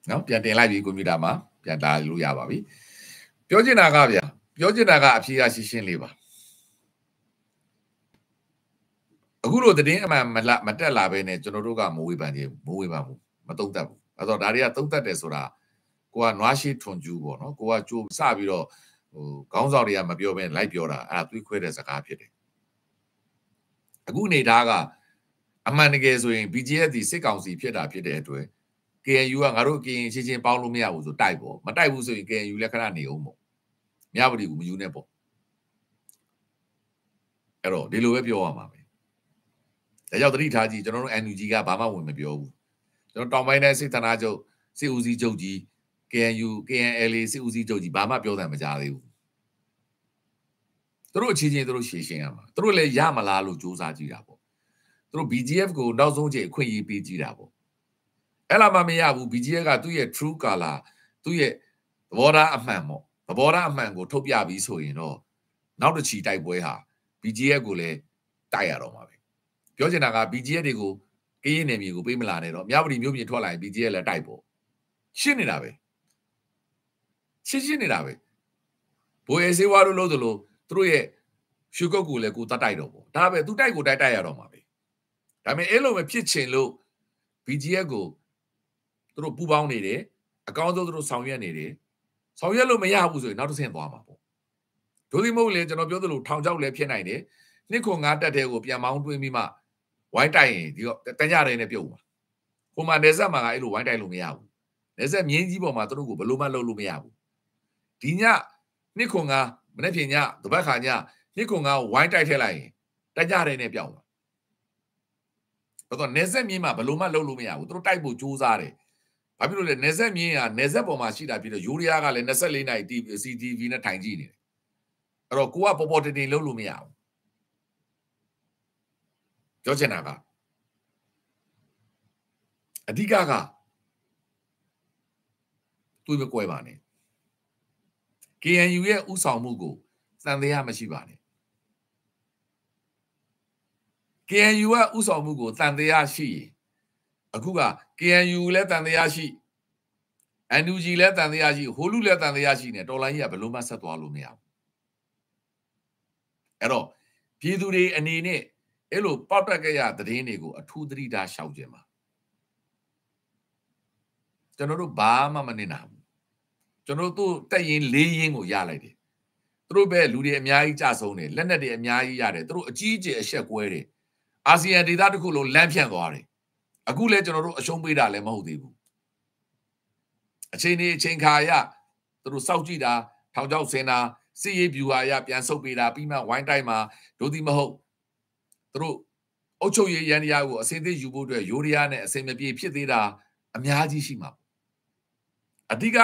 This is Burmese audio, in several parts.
နော်ပြန်တင်လိုက်ပြီကွန်ပျူတာမှာပြန်လာလို့ရပါပြီပြောချင်တာကဗျာပြောချင်တာကအဖြေကရှင်းရှင်းလေးပါအခုလိုသတင်းအမှန်မတက်လာဘဲနဲ့ကျွန်တော်တို့ကမဝေဖန်ခြင်းမဝေဖန်ဘူးမတုံ့တက်ဘူးအဲ့တော့ဒါတွေကတုံ့တက်တယ်ဆိုတာကိုကနွားရှိထွန်ကျူးပေါ့နော်ကိုကကြိုးစပြီးတော့ခေါင်းဆောင်တွေကမပြောဘဲလိုက်ပြောတာအဲ့ဒါသွေးခွဲတဲ့စကားဖြစ်တယ်အခုအနေထားကအမှန်တကယ်ဆိုရင် BGF ဒီစစ်ကောင်စီဖြစ်တာဖြစ်တဲ့အတွက် KNU ကငါတို့ကရင်ချင်းချင်းပေါင်းလို့မရဘူးဆိုတိုက်ပေါ့မတိုက်ဘူးဆိုရင် KNU လက်ခဏနေအောင်ပေါ့မြဝတီကမယူနဲ့ပေါ့အဲ့တော့ဒီလိုပဲပြောရမှာပဲဒါကြောင့်သတိထားကြည့်ကျွန်တော်တို့ NUG ကဘာမှဝင်မပြောဘူးကျွန်တော်တောင်ပိုင်းတိုင်းစစ်ဌာနချုပ်စစ်ဦးစီးချုပ်ကြီး KNU KNLA စစ်ဦးစီးချုပ်ကြီးဘာမှပြောတယ်မကြားသေးဘူးသူတို့အချင်းချင်းသူတို့ရှင်းရမှာသူတို့လည်းရမလားလို့စူးစမ်းကြည့်တာပေါ့သူတို့ BGF ကိုနောက်ဆုံးချိန်အခွင့်အရေးပေးကြည့်တာပေါ့အဲ့လာမှမရဘူး BGF ကသူ့ရဲ့ true color သူ့ရဲ့သဘောထားအမှန်ပေါ့သဘောထားအမှန်ကိုထုတ်ပြပြီးဆိုရင်တော့နောက်တစ်ချီတိုက်ပွဲဟာ BGF ကိုလည်းတိုက်ရတော့မှာပဲပြောချင်တာက BGF တွေကိုကရင်နယ်မြေကိုပေးမလာနဲ့တော့မြဝတီမြို့ပြင်ထွက်လာရင် BGF လည်းတိုက်ပေါ့ရှင်းနေတာပဲရှင်းနေတာပဲဘိုးအေးစေးဝါတို့လို့ဆိုလို့သူတို့ရဲ့ရှုကုတ်ကိုလည်းကိုတတ်တိုက်တော့ပေါ့ဒါပဲသူတိုက်ကိုတိုက်ရတော့မှာပဲဒါပေမဲ့အဲ့လိုပဲဖြစ်ချင်လို့ BGF ကိုသူတို့ပူပေါင်းနေတယ်အကောင်းဆုံးသူတို့ဆောင်ရွက်နေတယ်ဆောင်ရွက်လို့မရဘူးဆိုရင်နောက်တစ်ဆင့်သွားမှာပေါ့ဒို့ဒီမဟုတ်လေကျွန်တော်ပြောသလိုထောင်ချောက်လည်းဖြစ်နိုင်တယ်နှစ်ခွန်ငါတက်တဲ့ကိုပြန်မောင်းတွင်းပြီးမှဝိုင်းတိုက်ရင်ဒီတော့တညတိုင်းနဲ့ပြုတ်မှာဟိုမှာနေဆက်မှာကအဲ့လိုဝိုင်းတိုက်လို့မရဘူးနေဆက်မြင်းကြီးပေါ်မှာသူတို့ကိုဘလို့မှလုပ်လို့မရဘူးဒီညနှစ်ခွန်ငါမနေ့ပြင်ညတပတ်ခါညနှစ်ခွန်ငါဝိုင်းတိုက်ထည့်လိုက်ရင်တညတိုင်းနဲ့ပြောင်းမှာတော့နေဆက်မြင်းမှာဘလို့မှလုပ်လို့မရဘူးသူတို့တိုက်ဖို့ကြိုးစားတယ်ဘာဖြစ်လို့လဲနေဆက်မြင်းကနေဆက်ပေါ်မှာရှိတာဖြစ်တော့ယူရီးယားကလည်း24နိုင် CTV နဲ့ထိုင်ကြည့်နေတယ်အဲ့တော့ကိုကပေါ်တင်တင်လုပ်လို့မရဘူးပြောချင်တာကအဓိကတွေးမကွဲပါနဲ့ KNU ရဲ့ဥဆောင်မှုကိုသံသယမရှိပါနဲ့ KNU ကဥဆောင်မှုကိုသံသယရှိရင်အခုက KNU လည်းသံသယရှိ NUG လည်းသံသယရှိဟိုလူလည်းသံသယရှိနေတော်လိုင်းကြီးကဘယ်လိုမှဆက်သွားလို့မရဘူးအဲ့တော့ပြည်သူတွေအနေနဲ့အဲ့လိုပေါက်တက်ကြရသတင်းတွေကိုအထူးသတိထားရှောက်ကြပါကျွန်တော်တို့ဘာမှမနေနိုင်ဘူးကျွန်တော်တို့တက်ရင်၄ရင်းကိုရလိုက်တယ်သူတို့ပဲလူတွေအများကြီးကြဆုံးတယ်လက်နက်တွေအများကြီးရတယ်သူတို့အကြီးအကျယ်အဆက်ကွဲတယ်အာဆီယံဒေသတစ်ခုလုံးလမ်းဖြန့်သွားတယ်အခုလဲကျွန်တော်တို့အရှုံးပေးတာလည်းမဟုတ်သေးဘူးအချိန်ခါရသူတို့စောက်ကြည့်တာထောင်ချောက်စင်တာစစ်ရေးဗျူဟာရပြန်ဆုတ်ပေးတာပြီးမှဝိုင်းတိုက်မှာဒို့ဒီမဟုတ်သူတို့အုတ်ချုပ်ရေးရန်တရားကိုအစင်းသေးယူဖို့အတွက်ရိုးရရားနဲ့အစင်မပြေဖြစ်သေးတာအများကြီးရှိမှာအဓိက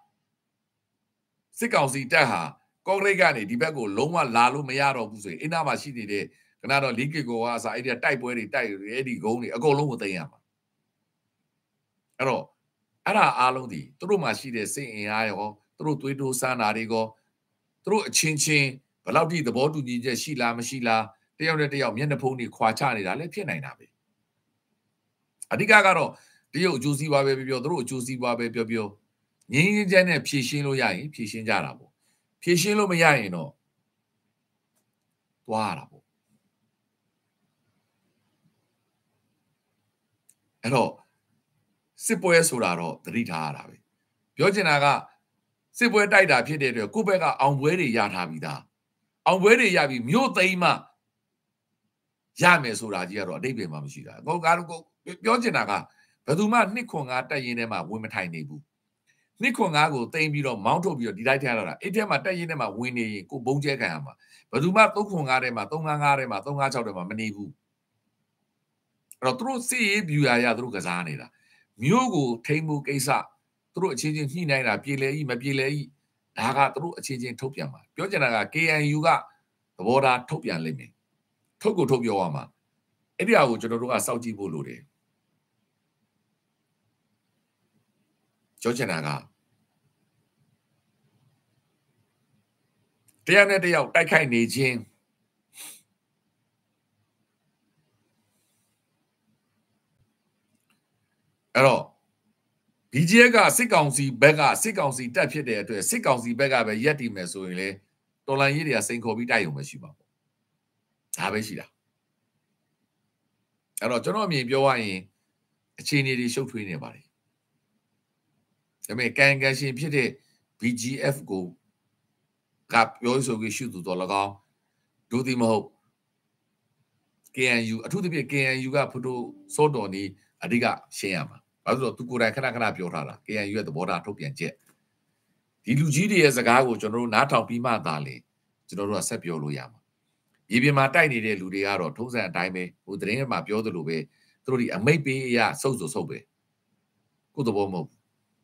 စစ်ကောင်စီတပ်ဟာကော့ဂရိတ်ကနေဒီဘက်ကိုလုံးဝလာလို့မရတော့ဘူးဆိုရင်အင်းနာမှာရှိနေတဲ့ခဏတော့လီကီကိုကအစားအဲ့ဒီတိုက်ပွဲတွေတိုက်အဲ့ဒီဂုံးတွေအကုန်လုံးကိုသိမ်းရမှာအဲ့တော့အဲ့ဒါအားလုံးဒီသူတို့မှာရှိတဲ့စိတ်အင်အားရောသူတို့သွေးတိုးစမ်းတာတွေကသူတို့အချင်းချင်းဘယ်လောက်ထိသဘောတူညီချက်ရှိလားမရှိလားတယောက်နဲ့တယောက်မျက်နှာဖုံးတွေခွာချနေတာလည်းဖြစ်နိုင်တာပဲအဓိကကတော့တရုတ်အကျိုးစီးပွားပဲပြောသူတို့အကျိုးစီးပွားပဲပြောငင်းငင်းချမ်းနဲ့ဖြည့်ရှင်းလို့ရရင်ဖြည့်ရှင်းကြတာပေါ့ဖြည့်ရှင်းလို့မရရင်တော့သွားရတာပေါ့အဲ့တော့စစ်ပွဲဆိုတာတော့သတိထားရတာပဲပြောချင်တာကစစ်ပွဲတိုက်တာဖြစ်တဲ့အတွက်ကိုယ့်ဘက်ကအောင်ပွဲတွေရထားပြီးသားအောင်ပွဲတွေရပြီးမြို့သိမ်းမှရမယ်ဆိုတာကြီးကတော့အတိတ်ပဲမှမရှိတာကိုပြောချင်တာကဘယ်သူမှနှစ်ခွန်ငါတက်ရင်ထဲမှာဝင်မထိုင်နေဘူးနှစ်ခွန်ငါကိုသိမ်းပြီးတော့မောင်းထုတ်ပြီးတော့ဒီလိုက်ထဲလာတာအဲ့ထဲမှာတက်ရင်ထဲမှာဝင်နေရင်ကိုဘုံကျဲခံရမှာဘယ်သူမှ3ခွန်ငါထဲမှာ355ထဲမှာ356ထဲမှာမနေဘူးအဲ့တော့သူတို့စစ်ရေးဗျူဟာရသူတို့ကစားနေတာမြို့ကိုထိန်းမှုကိစ္စသူတို့အချင်းချင်းညှိနှိုင်းတာပြေလေဤမပြေလေဤဒါကသူတို့အချင်းချင်းထုတ်ပြန်မှာပြောချင်တာက KNU ကသဘောထားထုတ်ပြန်လိမ့်မယ်ထုတ်ကိုထုတ်ပြောရမှာအဲ့ဒီအရာကိုကျွန်တော်တို့ကစောင့်ကြည့်ဖို့လိုတယ်ပြောချင်တာကတရားနဲ့တယောက်တိုက်ခိုက်နေခြင်းအဲ့တော့ BGF ကစစ်ကောင်စီဘက်ကစစ်ကောင်စီတက်ဖြစ်တဲ့အတွက်စစ်ကောင်စီဘက်ကပဲရက်တည်မယ်ဆိုရင်လေတော်လန်ရေးတွေကစိန်ခေါ်ပြီးတိုက်ရုံပဲရှိပါပေါ့ဒါပဲရှိတာအဲ့တော့ကျွန်တော်အမြင်ပြောရရင်အခြေအနေတွေရှုပ်ထွေးနေပါတယ်ဒါပေမဲ့ကန်ရှင်ဖြစ်တဲ့ BGF ကိုကပြောဆိုပြီးရှုသူတော်၎င်းဒုတိမဟုတ် KNU အထူးသဖြင့် KNU ကဖုတိုစောတော်နေအဓိကရှင်းရမှာဘာလို့လဲဆိုတော့သူကိုယ်တိုင်ခဏပြောထားတာ KNU ရဲ့သဘောထားထုတ်ပြန်ချက်ဒီလူကြီးတွေရဲ့စကားကိုကျွန်တော်တို့နားထောင်ပြီးမှသာလေကျွန်တော်တို့ကဆက်ပြောလို့ရမှာရေပြင်မှာတိုက်နေတဲ့လူတွေကတော့ထုံးစံအတိုင်းပဲဟိုသတင်းမှာပြောသလိုပဲသူတို့ဒီအမိတ်ပေးရစုပ်ပဲကိုယ်သဘောမဟုတ်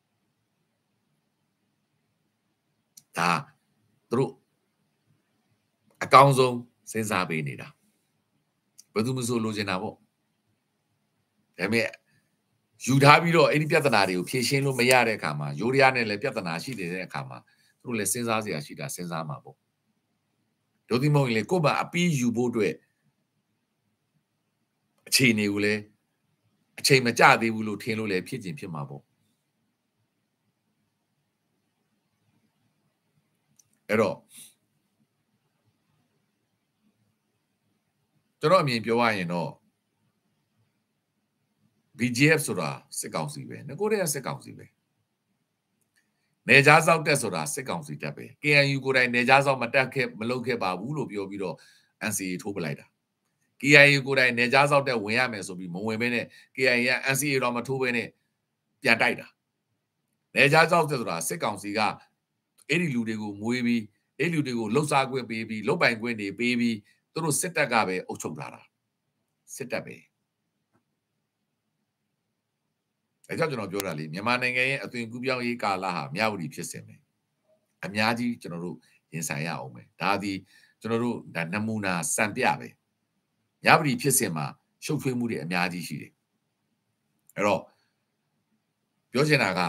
ဒါသူတို့အကောင်းဆုံးစဉ်းစားပေးနေတာဘယ်သူမှဆိုလိုချင်တာပေါ့ဒါပေမဲ့ယူထားပြီးတော့အဲ့ဒီပြဿနာတွေကိုဖြေရှင်းလို့မရတဲ့အခါမှာယူရီးယားနဲ့လည်းပြဿနာရှိနေတဲ့အခါမှာသူတို့လည်းစဉ်းစားစရာရှိတာစဉ်းစားမှာပေါ့ဒုတိမဟုတ်ရင်လေကို့မှာအပီးယူဖို့အတွက်အခြေအနေကိုလည်းအချိန်မကျသေးဘူးလို့ထင်လို့လည်းဖြစ်ချင်းဖြစ်မှာပေါ့အဲ့တော့ကျွန်တော်အမြင်ပြောရရင်တော့ BGF ဆိုတာစစ်ကောင်စီပဲငကိုတဲ့စစ်ကောင်စီပဲနေကြားစောက်တက်ဆိုတာစစ်ကောင်စီတက်ပဲ KNU ကိုယ်တိုင်နေကြားစောက်မတက်ခဲ့မလုပ်ခဲ့ပါဘူးလို့ပြောပြီးတော့ NCA ထိုးပလိုက်တာ KIA ကိုယ်တိုင်နေကြားစောက်တက်ဝင်ရမယ်ဆိုပြီးမဝင်ဘဲနဲ့ KIA က NCA တော့မထိုးဘဲနဲ့ပြန်တိုက်တာနေကြားစောက်တက်ဆိုတာစစ်ကောင်စီကအဲ့ဒီလူတွေကိုမွေးပြီးအဲ့လူတွေကိုလှုပ်ရှားခွင့်ပေးပြီးလုပ်ပိုင်ခွင့်တွေပေးပြီးသူတို့စစ်တပ်ကပဲအုပ်ချုပ်လာတာစစ်တပ်ပဲအဲကြောင့်ကျွန်တော်ပြောတာလေမြန်မာနိုင်ငံရဲ့အသွင်ကူးပြောင်းရေးကာလဟာမြဝတီဖြစ်စဉ်ပဲအများကြီးကျွန်တော်တို့ရင်ဆိုင်ရအောင်ပဲဒါဒီကျွန်တော်တို့ဒါနမူနာစံပြပဲမြဝတီဖြစ်စဉ်မှာရှုပ်ထွေးမှုတွေအများကြီးရှိတယ်အဲ့တော့ပြောချင်တာက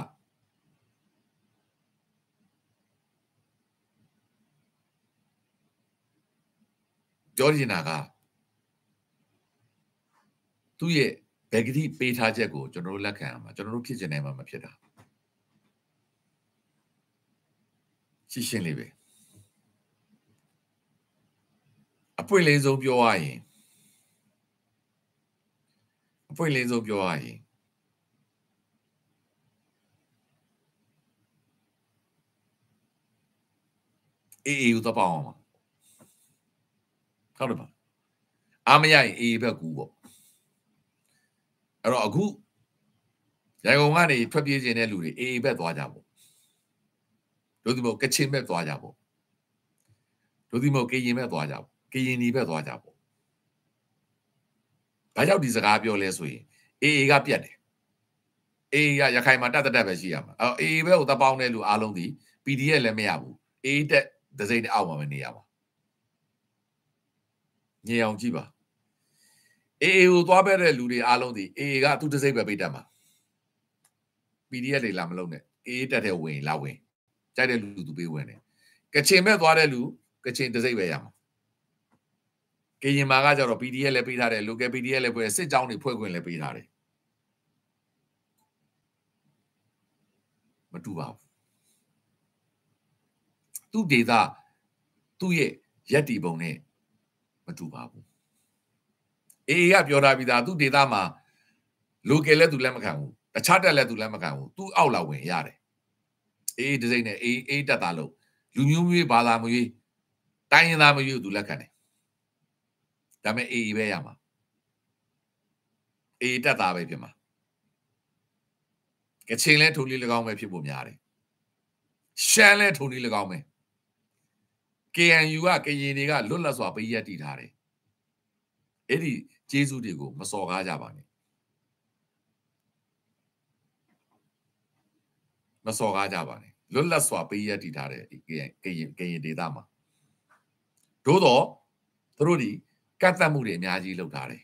သူ့ရဲ့ဗေဂတိပေးထားချက်ကိုကျွန်တော်တို့လက်ခံရမှာကျွန်တော်တို့ဖြစ်ချင်တယ်မှမဖြစ်တာရှင်းလေးပဲအပွင့်လင်းဆုံးပြောရရင်အေးကိုတော့ပေါ့အောင်ပါဟုတ်တယ်ပါအားမရရင်အေးဘက်ကူပေါ့အဲ့တော့အခုရန်ကုန်ကနေထွက်ပြေးခြင်းတဲ့လူတွေအေးဘက်သွားကြပေါ့တို့ဒီမို့ကချင်ဘက်သွားကြပေါ့တို့ဒီမို့ကရင်ဘက်သွားကြပေါ့ကရင်ဒီဘက်သွားကြပေါ့ဘာကြောင့်ဒီစကားပြောလဲဆိုရင်အေးကပြတ်တယ်အေးကရခိုင်မှာတက်ပဲရှိရမှာအဲ့အေးဘက်ကိုတပေါင်းတဲ့လူအားလုံးဒီ PDF လည်းမရဘူးအေးတက်ဒစိမ့်အောက်မှာမနေရပါညင်အောင်ကြည့်ပါအေးကိုသွားပဲတဲ့လူတွေအားလုံးဒီအေးကသူ့ဒစိမ့်ပဲပေးတတ်မှာ PDF တွေလာမလုံးနဲ့အေးတက်တဲ့ဝင်လာဝင်ကြိုက်တဲ့လူသူပေးဝင်တယ်ကချင်ဘက်သွားတဲ့လူကချင်ဒစိမ့်ပဲရမှာကရင်မှာကကြတော့ PDF လည်းပေးထားတယ် local PDF လည်းဖွဲ့စစ်ကြောင်းတွေဖွဲ့ခွင့်လည်းပေးထားတယ်မတူပါဘူးသူ့ဒေတာသူ့ရဲ့ရက်တီပုံနဲ့မတူပါဘူးအေးကပြောထားပြီးသားသူ့ဒေတာမှာ local လည်းသူလက်မခံဘူးတခြားတက်လည်းသူလက်မခံဘူးသူ့အောက်လာဝင်ရတယ်အေးဒစိမ့်နဲ့အေးတက်တာလို့လူမျိုးမျိုးဘာသာမျိုးတိုင်းရင်းသားမျိုးသူလက်ခံတယ်ဒါပေမဲ့အေးပဲရမှာအေးတက်တာပဲဖြစ်မှာကချင်လဲထုံလေး၎င်းပဲဖြစ်ဖို့များတယ်ရှမ်းလဲထုံလေး၎င်းပဲ KNU ကကရင်တွေကလွတ်လပ်စွာပေးရက်တည်ထားတယ်အဲ့ဒီကျေးဇူးတွေကိုမစော်ကားကြပါနဲ့မစော်ကားကြပါနဲ့လွတ်လပ်စွာပေးရက်တည်ထားတယ်ကရင်ဒေသမှာသို့တော့သူတို့ဒီကတ်သက်မှုတွေအများကြီးလုပ်ထားတယ်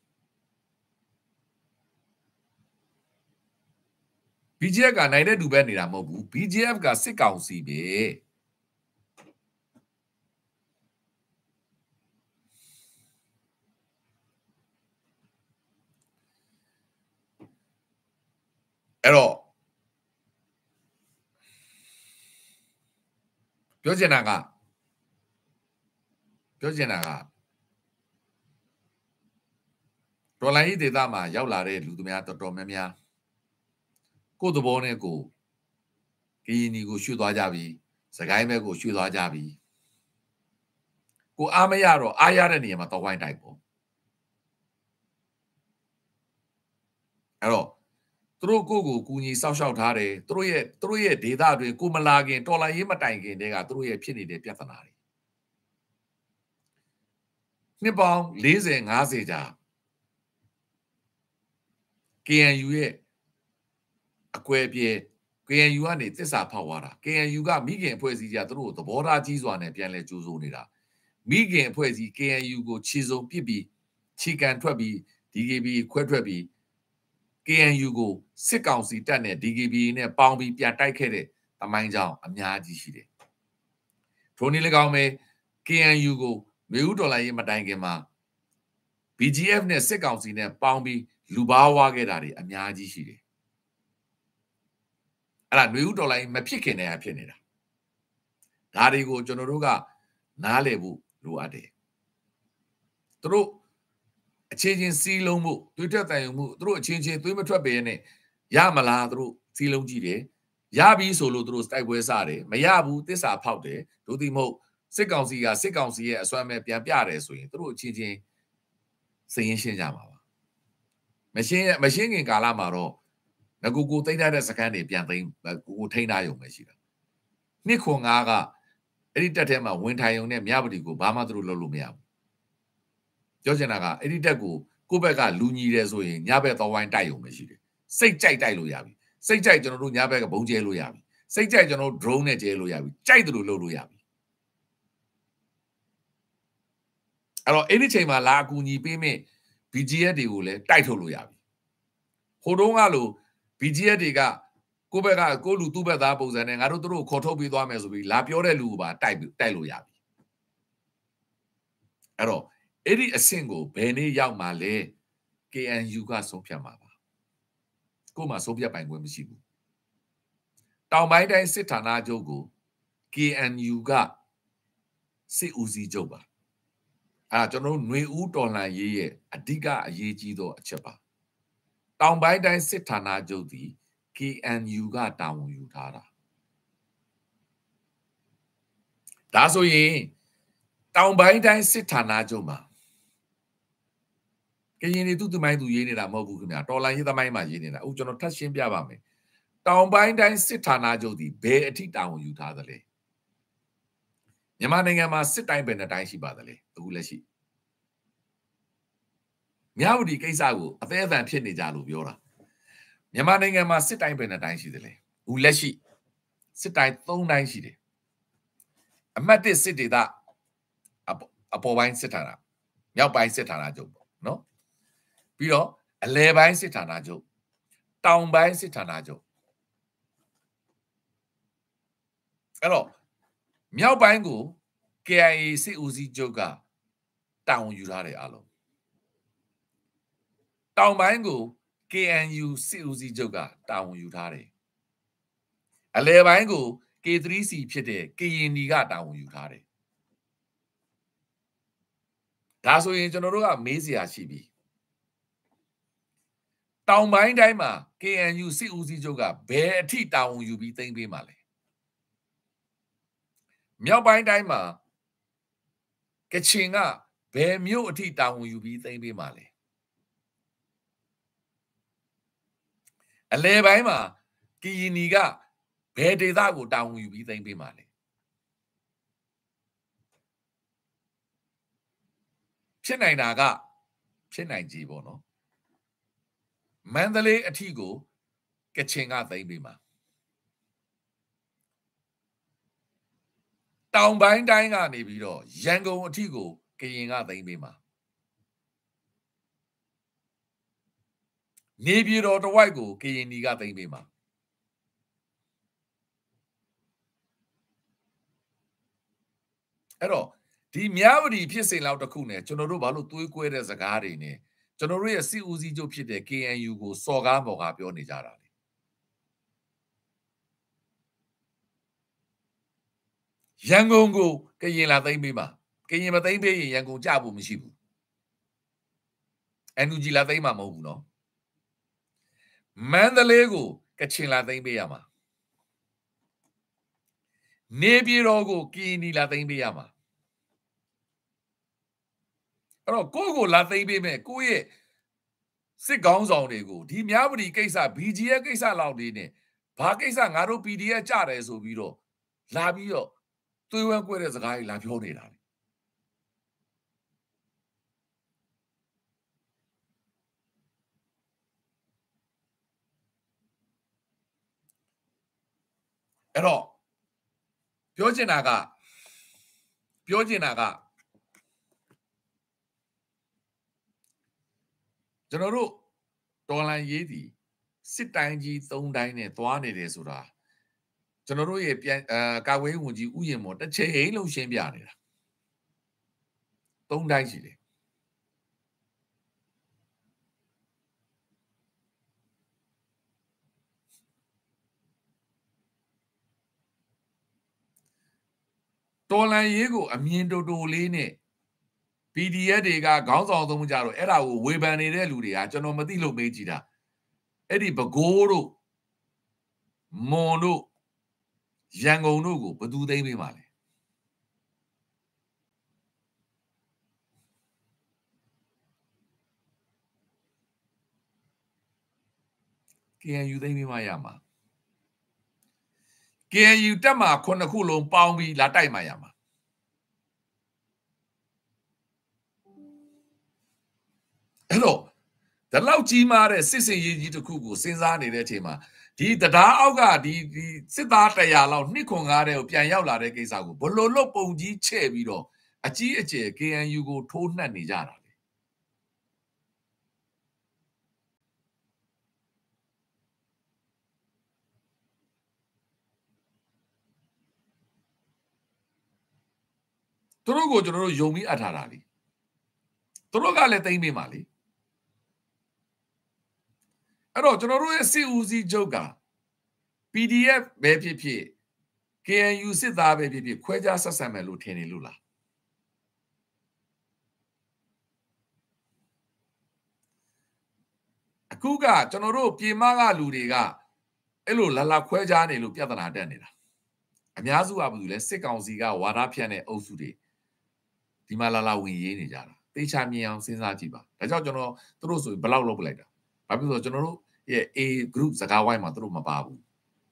BGF ကနိုင်တဲ့လူပဲနေတာမဟုတ်ဘူး BGF ကစစ်ကောင်စီပဲအဲ့တော့ပြောချင်တာကဒေါ်လာရေးဒေသမှာရောက်လာတဲ့လူသူများတော်တော်များများကိုယ်သဘောနဲ့ကိုကရင်နီကိုရွှေ့သွားကြပြီစကိုင်းဘက်ကိုရွှေ့သွားကြပြီကိုအားမရတော့အားရတဲ့နေရာမှာတော့ဝိုင်းတိုက်ပေါ့အဲ့တော့သူတို့ကိုကူညီစောင့်ရှောက်ထားတယ်သူတို့ရဲ့ဒေသတွေကိုမလာခင်တော်လာရေးမတိုင်ခင်တည်းကသူတို့ရဲ့ဖြစ်နေတဲ့ပြဿနာတွေနှစ်ပေါင်း40 50ကြာKNU ရဲ့အကွဲပြဲ KNU ကနေသစ္စာဖောက်သွားတာ KNU ကမိခင်အဖွဲ့အစည်းကြီးသူတို့သဘောထားကြီးစွာနဲ့ပြန်လဲကြိုးစိုးနေတာမိခင်အဖွဲ့အစည်း KNU ကိုခြေစုံပစ်ပြီးခြေကန်ထွက်ပြီး DKB ခွဲထွက်ပြီး KNU ကိုစစ်ကောင်စီတပ်နဲ့ DKB နဲ့ပေါင်းပြီးပြန်တိုက်ခဲ့တဲ့သမိုင်းကြောင်းအများကြီးရှိတယ်ထိုနည်း၎င်းပဲ KNU ကိုမြေဦးဒေါ်လာရေးမတိုင်ခင်မှာ BGF နဲ့စစ်ကောင်စီနဲ့ပေါင်းပြီးလူဘာဝါခဲ့တာတွေအများကြီးရှိတယ်အဲ့ဒါမြေဦးဒေါ်လာရေးမဖြစ်ခင်တည်းကဖြစ်နေတာဒါတွေကိုကျွန်တော်တို့ကနားလည်ဖို့လိုအပ်တယ်သူတို့အချင်းချင်းစီးလုံးမှုသွေးထွက်တန်ရုံမှုသူတို့အချင်းချင်းသွေးမထွက်ပေနဲ့ရမလားသူတို့စီးလုံးကြည့်တယ်ရပြီဆိုလို့သူတို့တိုက်ပွဲစတယ်မရဘူးသစ္စာဖောက်တယ်ဒုတိမဟုတ်စစ်ကောင်စီရဲ့အစွမ်းမဲ့ပြန်ပြတယ်ဆိုရင်သူတို့အချင်းချင်းစည်ရင်းရှင်းကြမှာပါမရှင်းခင်ကာလမှာတော့ငကိုသိမ်းထားတဲ့စကန်တွေပြန်သိမ်းကိုထိန်းထားရုံပဲရှိတာနှစ်ခွန်ငါးကအဲ့ဒီတက်ထဲမှာဝင်ထိုင်ုံနဲ့မြပတိကိုဘာမှသူတို့လုပ်လို့မရဘူးပြောချင်တာကအဲ့ဒီတက်ကိုကိုယ့်ဘက်ကလူညီတယ်ဆိုရင်ညဘက်တော့ဝိုင်းတိုက်ရုံပဲရှိတယ်စိတ်ကြိုက်တိုက်လို့ရပြီစိတ်ကြိုက်ကျွန်တော်တို့ညဘက်ကဘုံကျဲလို့ရပြီစိတ်ကြိုက်ကျွန်တော်တို့ drone နဲ့ကျဲလို့ရပြီကြိုက်တယ်လို့လုပ်လို့ရပြီအဲ့တော့အဲ့ဒီချိန်မှာလာအကူညီပေးမဲ့ BGF တွေကိုလည်းတိုက်ထုတ်လို့ရပြီဟိုတုန်းကလို့ BGF တွေကကိုယ့်ဘက်ကကိုယ့်လူသူ့ဘက်သားပုံစံနဲ့ငါတို့တို့ခေါ်ထုတ်ပြီးသွားမယ်ဆိုပြီးလာပြောတဲ့လူကိုပါတိုက်လို့ရပြီအဲ့တော့အဲ့ဒီအဆင့်ကိုဘယ်နေ့ရောက်မှလဲ KNU ကဆုံးဖြတ်မှာပါကို့မှာဆုံးဖြတ်ပိုင်ခွင့်မရှိဘူးတောင်ပိုင်းတိုင်းစစ်ဌာနချုပ်ကို KNU ကစစ်ဦးစီးချုပ်ပါကျွန်တော်တို့ຫນွေဦးတော်လှန်ရေးရဲ့အဓိကအရေးကြီးသောအချက်ပါတောင်ပိုင်းတိုင်းစစ်ဌာနချုပ်သည် KNU ကတာဝန်ယူထားတာဒါဆိုရင်တောင်ပိုင်းတိုင်းစစ်ဌာနချုပ်မှာကရင်တွေသူ့သမိုင်းသူရေးနေတာမဟုတ်ဘူးခင်ဗျာတော်လိုင်းရေးသမိုင်းမှာရေးနေတာကျွန်တော်ထပ်ရှင်းပြပါမယ်တောင်ပိုင်းတိုင်းစစ်ဌာနချုပ်သည်ဘယ်အထိတာဝန်ယူထားသလဲမြန်မာနိုင်ငံမှာစစ်တိုင်းဘယ်နှတိုင်းရှိပါသလဲအခုလက်ရှိမြဝတီကိစ္စကိုအသေးအံဖြစ်နေကြလို့ပြောတာမြန်မာနိုင်ငံမှာစစ်တိုင်းဘယ်နှတိုင်းရှိသလဲအခုလက်ရှိစစ်တိုင်း3တိုင်းရှိတယ်အမှတ်1စစ်ဒေသအပေါ်ပိုင်းစစ်ဌာနမြောက်ပိုင်းစစ်ဌာနချုပ်ပေါ့နော်ပြီးတော့အလယ်ပိုင်းစစ်ဌာနချုပ်တောင်ပိုင်းစစ်ဌာနချုပ်အဲ့တော့မြောက်ပိုင်းကို KIA စစ်ဦးစီးချုပ်ကတာဝန်ယူထားတယ်အားလုံးတောင်ပိုင်းကို KNU စစ်ဦးစီးချုပ်ကတာဝန်ယူထားတယ်အလယ်ပိုင်းကို K3C ဖြစ်တဲ့ကရင်နီကတာဝန်ယူထားတယ်ဒါဆိုရင်ကျွန်တော်တို့ကမေးစရာရှိပြီတောင်ပိုင်းတိုင်းမှာ KNU စစ်ဦးစီးချုပ်ကဘယ်အထိတာဝန်ယူပြီးသိမ်းပေးမှာလဲမြောက်ပိုင်းတိုင်းမှာကချင်ကဘယ်မြို့အထိတာဝန်ယူပြီးသိမ်းပေးမှာလဲအလယ်ပိုင်းမှာကရင်နီကဘယ်ဒေသကိုတာဝန်ယူပြီးသိမ်းပေးမှာလဲဖြစ်နိုင်တာကဖြစ်နိုင်ကြည်ပေါ့နော်မန္တလေးအထိကိုကချင်ကသိမ်းပေးမှာတောင်ပိုင်းတိုင်းကနေပြီးတော့ရန်ကုန်အထိကိုကရင်ကသိမ်းပေးမှာနေပြည်တော်တဝိုက်ကိုကရင်နီကသိမ်းပေးမှာအဲ့တော့ဒီမြဝတီဖြစ်စဉ်လောက်တစ်ခုနဲ့ကျွန်တော်တို့ဘာလို့သွေးကွဲတဲ့စကားတွေနဲ့ကျွန်တော်တို့ရဲ့စစ်ဦးစီးချုပ်ဖြစ်တဲ့ KNU ကိုစော်ကားမော်ကားပြောနေကြတာလေရန်ကုန်ကိုကရင်လာသိမ်းပေးမှာကရင်မသိမ်းပေးရင်ရန်ကုန်ကြဖို့မရှိဘူး NUG လာသိမ်းမှာမဟုတ်ဘူးနော်မန္တလေးကိုကချင်လာသိမ်းပေးရမှာနေပြည်တော်ကိုကရင်နီလာသိမ်းပေးရမှာအဲ့တော့ကိုလာသိမ်းပေးမယ်ကိုရဲ့စစ်ကောင်းဆောင်တွေကိုဒီမြဝတီကိစ္စ BGF ကိစ္စလောက်လေးနဲ့ဘာကိစ္စငါတို့ PDF ကြတယ်ဆိုပြီးတော့လာပြီးတော့သွေးဝမ်းကွဲတဲ့စကားကြီးလာပြောနေတာအဲ့တော့ပြောချင်တာကကျွန်တော်တို့တော်လန်ရေးသည်စစ်တိုင်းကြီး3တိုင်းနဲ့သွားနေတယ်ဆိုတာကျွန်တော်တို့ရဲ့ကာကွယ်ရေးဝန်ကြီးဥယျာဉ်မော်တစ်ချိန်လုံးရှင်းပြနေတာ3တိုင်းရှိတယ်တော်လန်ရေးကိုအမြင်တိုတိုလေးနဲ့ PDF တွေကခေါင်းဆောင်သုံးကြတော့အဲ့ဒါကိုဝေဖန်နေတဲ့လူတွေကကျွန်တော်မသိလို့မေးကြည့်တာအဲ့ဒီပဲခူးတို့မွန်တို့ရန်ကုန်တို့ကိုဘယ်သူသိမ်းပေးမှာလဲ KNU သိမ်းပေးမှရမှာ KNU တက်မှာ9ခုလုံးပေါင်းပြီးလာတိုက်မှရမှာအဲ့တော့ဒီလောက်ကြီးမားတဲ့စစ်စင်ရေးကြီးတစ်ခုကိုစဉ်းစားနေတဲ့အချိန်မှာဒီတရားအောက်ကဒီစစ်သား100လောက်နှစ်ခွန်ကားတဲ့ကိုပြန်ရောက်လာတဲ့ကိစ္စကိုဘလို့လို့ပုံကြီးချဲ့ပြီးတော့အကြီးအကျယ် KNU ကိုထိုးနှက်နေကြတာလေသူတို့ကိုကျွန်တော်တို့ယုံပြီးအပ်ထားတာလေသူတို့ကလည်းသိမ်းပေးမှာလေအဲ့တော့ကျွန်တော်တို့ရဲ့စစ်ဦးစီးချုပ်က PDF ပဲဖြစ်ဖြစ် KNU စစ်သားပဲဖြစ်ဖြစ်ခွဲခြားဆက်ဆံမယ်လို့ထင်နေလို့လားအခုကကျွန်တော်တို့ပြည်မကလူတွေကအဲ့လိုလာခွဲခြားနေလို့ပြဿနာတက်နေတာအများစုကဘာလို့လဲစစ်ကောင်စီကဝါဒဖြန့်တဲ့အုပ်စုတွေဒီမှာလာဝင်ရေးနေကြတာတေချာမြင်အောင်စဉ်းစားကြည့်ပါဒါကြောင့်ကျွန်တော်တို့ဆိုဘယ်လောက်လုပ်ပလိုက်တာဘာဖြစ်လို့ကျွန်တော်တို့ရဲ့ A group စကားဝိုင်းမှာတို့မပါဘူး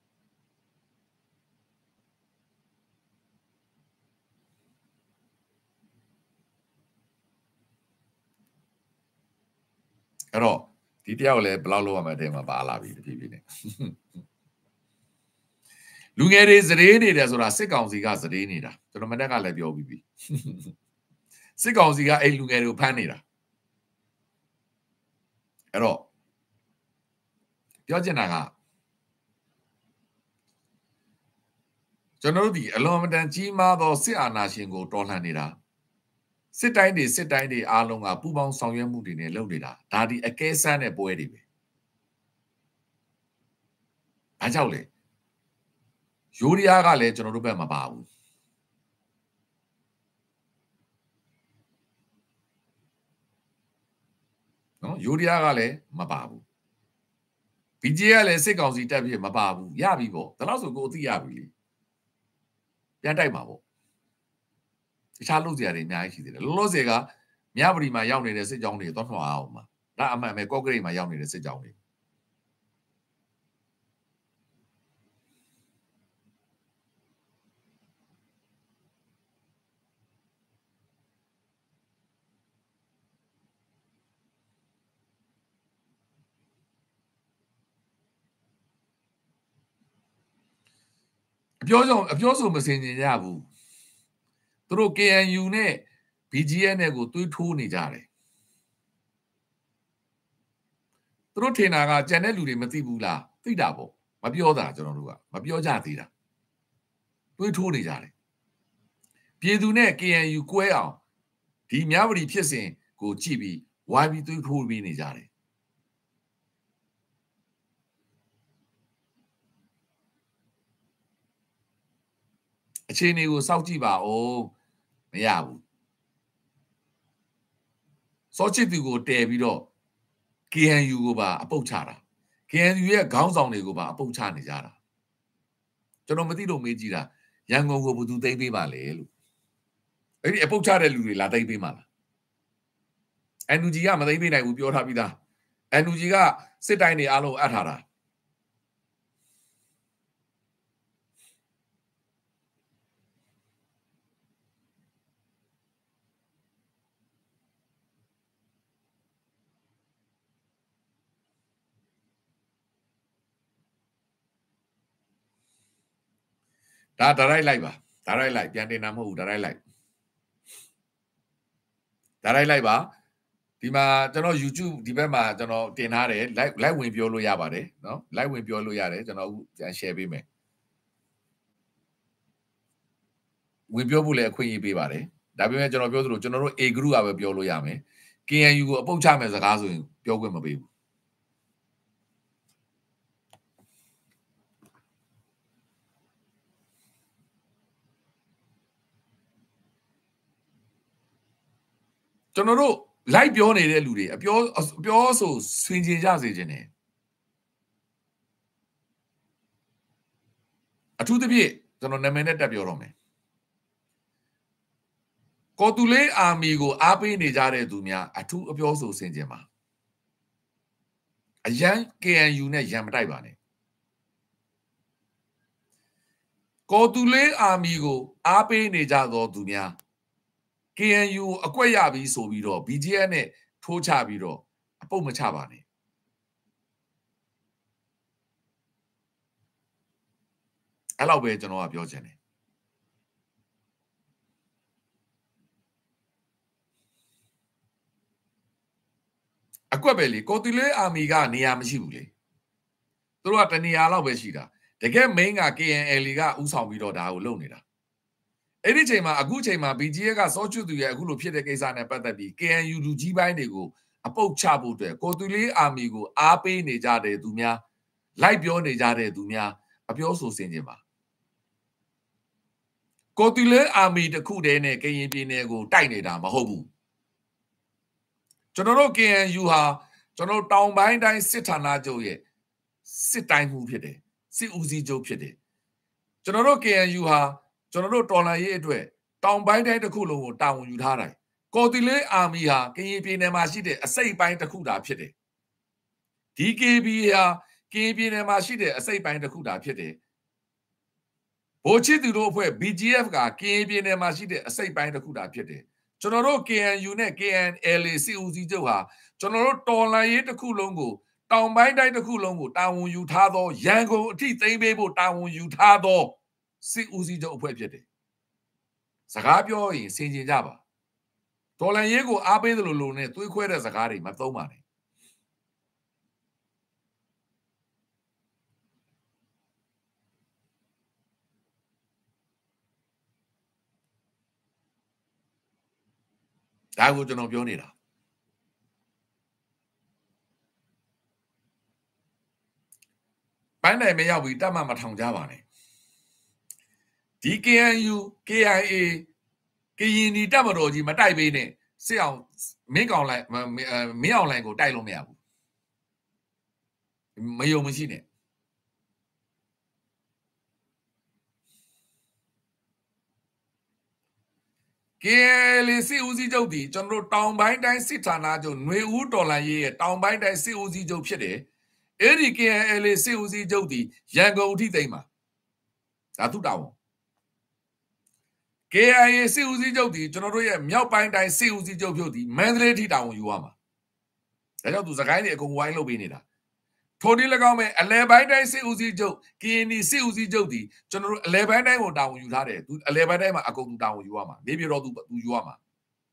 အဲ့တော့ဒီတယောက်လည်းဘယ်လောက်လောက်ရမှတဲ့မှာပါလာပြီတဖြည်းဖြည်းနဲ့လူငယ်တွေစရေးနေတယ်ဆိုတာစစ်ကောင်စီကစရေးနေတာကျွန်တော်မနေ့ကလည်းပြောပြီးပြီစစ်ကောင်စီကအဲ့လူငယ်တွေကိုဖမ်းနေတာအဲ့တော့ပြောချင်တာကကျွန်တော်တို့ဒီအလွန်မတန်ကြီးမားသောစစ်အာဏာရှင်ကိုတော်လှန်နေတာစစ်တိုင်းတွေအားလုံးကပူးပေါင်းဆောင်ရွက်မှုတွေနဲ့လုပ်နေတာဒါဒီအကဲဆန်းတဲ့ပွဲတွေပဲဘာကြောင့်လဲယူရီးယားကလည်းကျွန်တော်တို့ဘက်မပါဘူးနော်ယူရီးယားကလည်းမပါဘူး BGF ကလည်းစစ်ကောင်စီတက်ပြီးမပါဘူးရပြီပေါ့ဒါလို့ဆိုကိုအသိရပြီလေပြန်တိုက်မှာပေါ့တခြားလုပ်စရာတွေအများကြီးရှိသေးတယ်လောလောဆယ်ကမြပရီမှာရောက်နေတဲ့စစ်ကြောင်းတွေတော့ထွားအောင်မှာဒါအမှန်ပဲကော့ကရိတ်မှာရောက်နေတဲ့စစ်ကြောင်းတွေအပြောဆိုမစင်ကြင်ကြဘူးသူတို့ KNU နဲ့ BGF နဲ့ကိုသွေးထိုးနေကြတယ်သူတို့ထင်တာကကြံတဲ့လူတွေမသိဘူးလားသိတာပေါ့မပြောတာကျွန်တော်တို့ကမပြောကြသေးတာသွေးထိုးနေကြတယ်ပြည်သူနဲ့ KNU ကွဲအောင်ဒီမြဝတီဖြစ်စဉ်ကိုကြည့်ပြီးဝိုင်းပြီးသွေးထိုးပြီးနေကြတယ်အအခြေအနေကိုစောင့်ကြည့်ပါဦးမရဘူးစောချစ်သူကိုတဲပြီးတော့ KNU ကိုပါအပုတ်ချတာ KNU ရဲ့ခေါင်းဆောင်တွေကိုပါအပုတ်ချနေကြတာကျွန်တော်မသိလို့မေးကြည့်တာရန်ကုန်ကိုဘယ်သူသိမ်းပေးပါလဲလို့အဲ့ဒီအပုတ်ချတဲ့လူတွေလာသိမ်းပေးမှာလား NUG ကမသိမ်းပေးနိုင်ဘူးပြောထားပြီးသား NUG ကစစ်တိုင်းတွေအားလုံးအပ်ထားတာဒါဒါရိုက်လိုက်ပါဒါရိုက်လိုက်ပြန်တင်တာမဟုတ်ဘူးဒါရိုက်လိုက်ဒါရိုက်လိုက်ပါဒီမှာကျွန်တော် YouTube ဒီဘက်မှာကျွန်တော်တင်ထားတယ် live ဝင်ပြောလို့ရပါတယ်เนาะ live ဝင်ပြောလို့ရတယ်ကျွန်တော်အခုပြန် share ပေးမယ်ဝင်ပြောဖို့လည်းအခွင့်အရေးပေးပါတယ်ဒါပေမဲ့ကျွန်တော်ပြောသလိုကျွန်တော်တို့ A group ကပဲပြောလို့ရမယ် KNU ကိုအပုတ်ချမယ်စကားဆိုရင်ပြောခွင့်မပေးဘူးကျွန်တော်တို့ live ပြောနေတဲ့လူတွေအပြောဆိုဆွင်ကျင်ကြစေခြင်းတယ်အထူးသဖြင့်ကျွန်တော်နာမည်နဲ့တက်ပြောတော့မယ်ကော်တူလေးအာမီကိုအားပေးနေကြတဲ့သူများအထူးအပြောဆိုဆင်ကျင်ပါအရန် KNU နဲ့ရန်မတိုက်ပါနဲ့ကော်တူလေးအာမီကိုအားပေးနေကြသောသူများ KNU အကွက်ရပြီးဆိုပြီးတော့ BGF နဲ့ထိုးချပြီးတော့အပုတ်မချပါနဲ့အဲ့လောက်ပဲကျွန်တော်ကပြောချင်တယ်အကွက်ပဲလေကော်တူလေးအာမီကနေရာမရှိဘူးလေသူတို့ကတနေရာလောက်ပဲရှိတာတကယ် main က KNL ကဥဆောင်ပြီးတော့ဒါကိုလုပ်နေတာအဲ့ဒီချိန်မှာအခုချိန်မှာ BGF ကစောချွတ်သူရဲ့အခုလိုဖြစ်တဲ့ကိစ္စနဲ့ပတ်သက်ပြီး KNU လူကြီးပိုင်းတွေကိုအပုတ်ချဖို့အတွက်ကော်တူလေးအာမီကိုအားပေးနေကြတဲ့သူများလိုက်ပြောနေကြတဲ့သူများအပြောဆိုဆင်ခြင်ပါကော်တူလေးအာမီတစ်ခုတည်းနဲ့ကရင်ပြည်နယ်ကိုတိုက်နေတာမဟုတ်ဘူးကျွန်တော်တို့ KNU ဟာကျွန်တော်တောင်ပိုင်းတိုင်းစစ်ဌာနချုပ်ရဲ့စစ်တိုင်းမှုဖြစ်တယ်စစ်ဦးစီးချုပ်ဖြစ်တယ်ကျွန်တော်တို့ KNU ဟာကျွန်တော်တို့တော်လှန်ရေးအတွက်တောင်ပိုင်းတိုင်းတစ်ခုလုံးကိုတာဝန်ယူထားတယ်ကော်တီလေးအာမီဟာကရင်ပြည်နယ်မှာရှိတဲ့အစိပ်ပိုင်းတစ်ခုတာဖြစ်တယ် DKB ဟာကရင်ပြည်နယ်မှာရှိတဲ့အစိပ်ပိုင်းတစ်ခုတာဖြစ်တယ်ဗိုလ်ချစ်သူတို့အဖွဲ့ BGF ကကရင်ပြည်နယ်မှာရှိတဲ့အစိပ်ပိုင်းတစ်ခုတာဖြစ်တယ်ကျွန်တော်တို့ KNU နဲ့ KNLA စစ်ဦးစီးချုပ်ဟာကျွန်တော်တို့တော်လှန်ရေးတစ်ခုလုံးကိုတောင်ပိုင်းတိုင်းတစ်ခုလုံးကိုတာဝန်ယူထားသောရန်ကုန်အထိသိမ်းပေးဖို့တာဝန်ယူထားသောစစ်ဦးစီးချုပ်အဖွဲ့ဖြစ်တယ်စကားပြောရင်စင်ကျင်ကြပါတော်လန်ရေးကိုအားပေးသလိုလိုနဲ့သွေးခွဲတဲ့စကားတွေမသုံးပါနဲ့ဒါကိုကျွန်တော်ပြောနေတာပန်းနိုင်မရောက်ပြီးတတ်မှမထောင်ကြပါနဲ့ဒီ KNU KIA ကရင်ဒီတပ်မတော်ကြီးမတိုက်ပေးနဲ့စစ်အောင်မင်းအောင်လိုင်ကိုတိုက်လို့မရဘူးမယုံမရှိနဲ့KLA စစ်ဦးစီးချုပ်ဒီကျွန်တော်တို့တောင်ပိုင်းတိုင်းစစ်ဌာနချုပ်ຫນွေဦးတော်လှန်ရေးရဲ့တောင်ပိုင်းတိုင်းစစ်ဦးစီးချုပ်ဖြစ်တယ်အဲ့ဒီ KLA စစ်ဦးစီးချုပ်ဒီရန်ကုန်အထိသိမ်းပါဒါသူတောင်းKIA စစ်ဦးစီးချုပ်ဒီကျွန်တော်တို့ရဲ့မြောက်ပိုင်းတိုင်းစစ်ဦးစီးချုပ်ဖြစ်ဒီမန္တလေးထိတောင်ယူရမှာဒါကြောင့်သူစကိုင်းတွေအကုန်ဝိုင်းလုပ်ပေးနေတာထိုဒီ၎င်းမဲ့အလဲပိုင်းတိုင်းစစ်ဦးစီးချုပ် KNI စစ်ဦးစီးချုပ်ဒီကျွန်တော်တို့အလဲပိုင်းတိုင်းကိုတောင်းယူထားတယ်သူအလဲပိုင်းတိုင်းမှာအကုန်သူတောင်းယူရမှာနေပြည်တော်သူယူရမှာ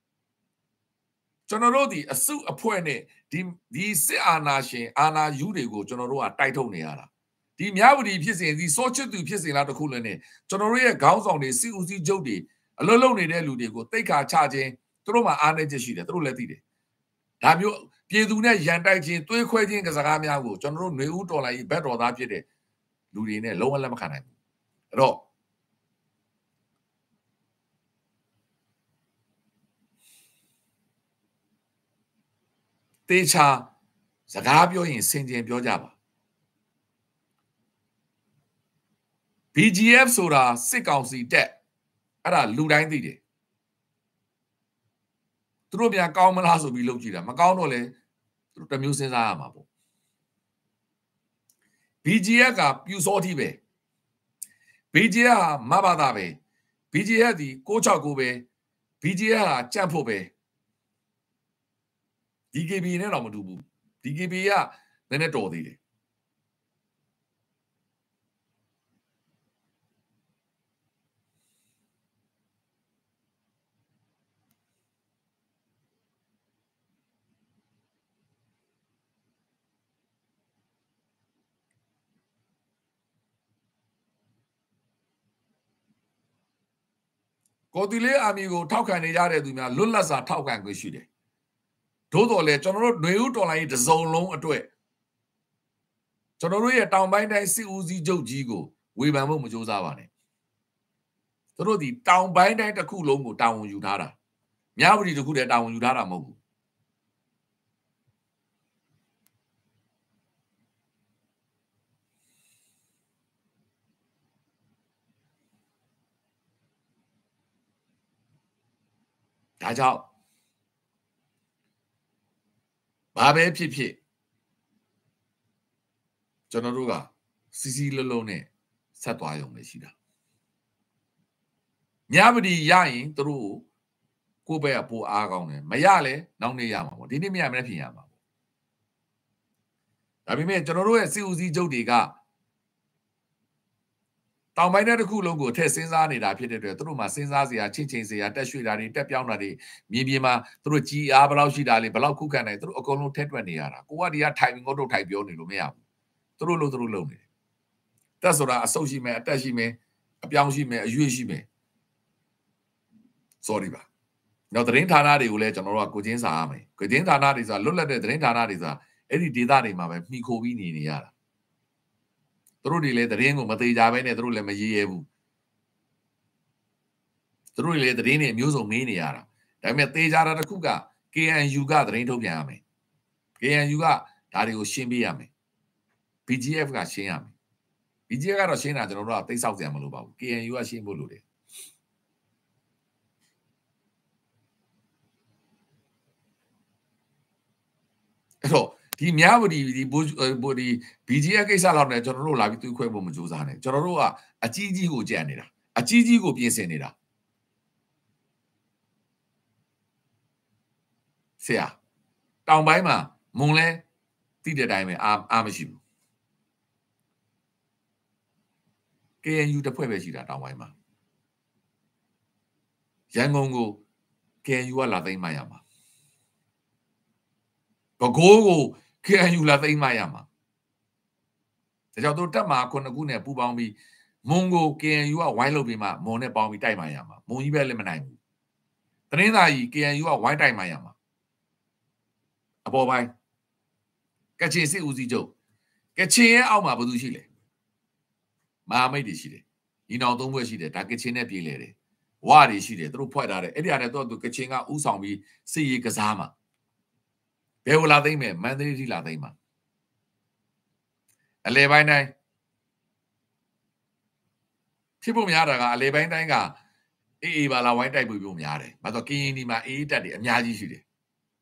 ကျွန်တော်တို့ဒီအစုအဖွဲ့နဲ့ဒီစစ်အာဏာရှင်အာဏာယူတွေကိုကျွန်တော်တို့ကတိုက်ထုတ်နေရတာဒီမြဝတီဖြစ်စဉ်ဒီစောချစ်သူဖြစ်စဉ်လားတခုလည်းနဲ့ကျွန်တော်တို့ရဲ့ခေါင်းဆောင်တွေစစ်ဦးစီးချုပ်တွေအလုံးလုံးနေတဲ့လူတွေကိုတိတ်ခါချခြင်းသူတို့မှာအားနည်းချက်ရှိတယ်သူတို့လည်းသိတယ်ဒါမျိုးပြည်သူနဲ့ရန်တိုက်ခြင်းတွေးခွဲခြင်းကစကားများကိုကျွန်တော်တို့ຫນွေဦးတော်လိုင်းဘက်တော်သားဖြစ်တဲ့လူတွေနဲ့လုံးဝလက်မခံနိုင်ဘူးအဲ့တော့တေချာစကားပြောရင်စင်ကြင်ပြောကြပါ BGF ဆိုတာစစ်ကောင်စီတက်အဲ့ဒါလူတိုင်းသိတယ်သူတို့ပြန်ကောင်းမလားဆိုပြီးလုပ်ကြည့်တာမကောင်းတော့လေသူတို့တစ်မျိုးစဉ်းစားရမှာပေါ့ BGF ကပြူစောတိပဲ BGF ဟာမဘာသာပဲ BGF ဒီ669ပဲ BGF ဟာကြန့်ဖို့ပဲ DKB နဲ့တော့မတူဘူး DKB ကနည်းနည်းတော်သေးတယ်ကိုတီလေးအာမီကိုထောက်ခံနေကြတဲ့သူများလွတ်လပ်စွာထောက်ခံခွင့်ရှိတယ်သို့တော်လည်းကျွန်တော်တို့ຫນွေဦးတော်လိုင်းတစ်စုံလုံးအတွက်ကျွန်တော်တို့ရဲ့တောင်ပိုင်းတိုင်းစစ်ဦးစီးချုပ်ကြီးကိုဝေဖန်ဖို့မကြိုးစားပါနဲ့သူတို့ဒီတောင်ပိုင်းတိုင်းတစ်ခုလုံးကိုတာဝန်ယူထားတာမြဝတီတစ်ခုတည်းတာဝန်ယူထားတာမဟုတ်ဘူးဒါကြောင့်ဘာပဲဖြစ်ဖြစ်ကျွန်တော်တို့ကစီစီလုံးလုံးနဲ့ဆက်သွားရုံပဲရှိတာမြဝတီရရင်သူတို့ကိုယ့်ဘက်ကပိုအားကောင်းတယ်မရလဲနောက်နေ့ရမှာပေါ့ဒီနေ့မရမနဲ့ဖြစ်ရမှာပေါ့ဒါပေမဲ့ကျွန်တော်တို့ရဲ့စစ်ဦးစီးချုပ်တွေကတောင်ပိုင်းတဲ့တစ်ခုလုံးကိုထည့်စဉ်းစားနေတာဖြစ်တဲ့အတွက်သူတို့မှစဉ်းစားစရာချင်းချင်းစရာတက်ရွှေ့တာတွေတက်ပြောင်းတာတွေမြေပြင်မှာသူတို့ကြီးအားဘယ်လောက်ရှိတာလဲဘယ်လောက်ခုခံတယ်သူတို့အကုန်လုံးထည့်တွက်နေရတာကိုကဒီကထိုင်ငုတ်ထုတ်ထိုင်ပြောနေလို့မရဘူးသူတို့လို့သူတို့လုပ်နေတယ်တက်ဆိုတာအဆုတ်ရှိမယ်အတက်ရှိမယ်အပြောင်းရှိမယ်အရွေ့ရှိမယ် sorry ပါတော့သတင်းဌာနတွေကိုလည်းကျွန်တော်တို့ကကိုချင်းစာရမယ်ကိုချင်းဌာနတွေဆိုတာလွတ်လပ်တဲ့သတင်းဌာနတွေဆိုတာအဲ့ဒီဒေသတွေမှာပဲမှီခိုပြီးနေရတာသူတို့တွေလည်းသတင်းကိုမသေးကြဘဲနဲ့သူတို့လည်းမရေးရဲဘူးသူတို့တွေလည်းသတင်းတွေအမျိုးစုံမေးနေရတာဒါပေမဲ့သေချာတာတစ်ခုက KNU ကသတင်းထုတ်ပြန်ရမယ် KNU ကဒါတွေကိုရှင်းပေးရမယ် BGF ကရှင်းရမယ် BGF ကတော့ရှင်းတာကျွန်တော်တို့ကသိဆောက်ကြမလို့ပါဘူး KNU ကရှင်းဖို့လိုတယ်အဲ့တော့ဒီမြဝတီဒီ BGF ကိစ္စလောက်နဲ့ကျွန်တော်တို့လာပြီးသွေးခွဲဖို့မကြိုးစားနဲ့ကျွန်တော်တို့ကအကြီးကြီးကိုကြံ့နေတာအကြီးကြီးကိုပြင်ဆင်နေတာဆရာတောင်ပိုင်းမှာမုံလဲတိတဲ့အတိုင်းပဲအားမရှိဘူး KNU တစ်ဖွဲ့ပဲရှိတာတောင်ပိုင်းမှာရန်ကုန်ကို KNU ကလာသိမ်းမှရမှာဘကိုးကို KNU လာသိမ်းမှရမှာဒါကြောင့်တို့တက်မှာခုနှစ်ခုနဲ့ပူပေါင်းပြီးမုံကို KNU ကဝိုင်းလုပ်ပြီးမှမုံနဲ့ပေါင်းပြီးတိုက်မှရမှာမုံကြီးပဲလည်းမနိုင်ဘူးသတင်းစာကြီး KNU ကဝိုင်းတိုက်မှရမှာအပေါ်ပိုင်းကချင်စစ်ဦးစီးချုပ်ကချင်ရဲ့အောက်မှာဘာလို့ရှိလဲမဟာမိတ်တွေရှိတယ်ညီနောင်သုံးဘွဲ့ရှိတယ်ဒါကချင်နဲ့ပြည်လေတယ်ဝါတွေရှိတယ်သူတို့ဖွဲ့ထားတယ်အဲ့ဒီအားနဲ့တော့သူကချင်ကဥဆောင်ပြီးစစ်ရေးကစားမှာဘယ်ဝလာသိမ့်မယ်မန္တလေးထိလာသိမ့်မှာအလဲပိုင်းတိုင်းဖြစ်ဖို့များတာကအလဲပိုင်းတိုင်းကအေးပါလာဝိုင်းတိုက်ဖို့များတယ်။ဘာလို့ကရင်ဒီမှာအေးတက်တယ်အများကြီးရှိတယ်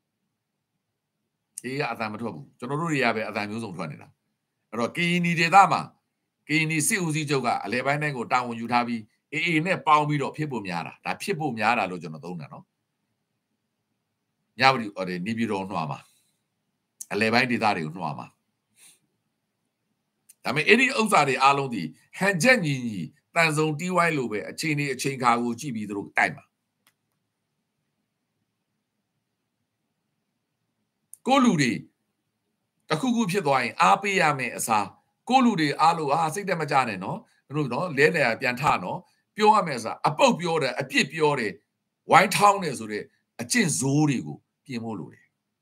။အေးကအတန်မထွက်ဘူးကျွန်တော်တို့တွေကပဲအတန်မျိုးစုံထွက်နေတာ။အဲ့တော့ကရင်ဒီဒေသမှာကရင်ဒီစစ်ဦးစီးချုပ်ကအလဲပိုင်းတိုင်းကိုတာဝန်ယူထားပြီးအေးနဲ့ပေါင်းပြီးတော့ဖြစ်ဖို့များတာဒါဖြစ်ဖို့များတာလို့ကျွန်တော်သုံးတာနော်။ညဝတီဟိုတယ်နေပြည်တော်နှွားမှာအလဲပိုင်းဒေသတွေကိုနှွားမှာဒါပေမဲ့အဲ့ဒီဥစ္စာတွေအားလုံးဒီဟန်ချက်ညီညီတန်စုံတီးဝိုင်းလိုပဲအချိန်နေအချိန်ခါကိုကြည့်ပြီးသူတို့တိုက်မှာကိုလူတွေတခုခုဖြစ်သွားရင်အားပေးရမယ်အစားကိုလူတွေအားလို့စိတ်တက်မကြနဲ့နော်တို့နော်လဲတယ်ပြန်ထနော်ပြောရမယ်အစားအပုတ်ပြောတယ်အပြစ်ပြောတယ်ဝိုင်းထောင်းတယ်ဆိုတဲ့အကျင့်ဇိုးတွေကိုပြင်ဖို့လိုတယ်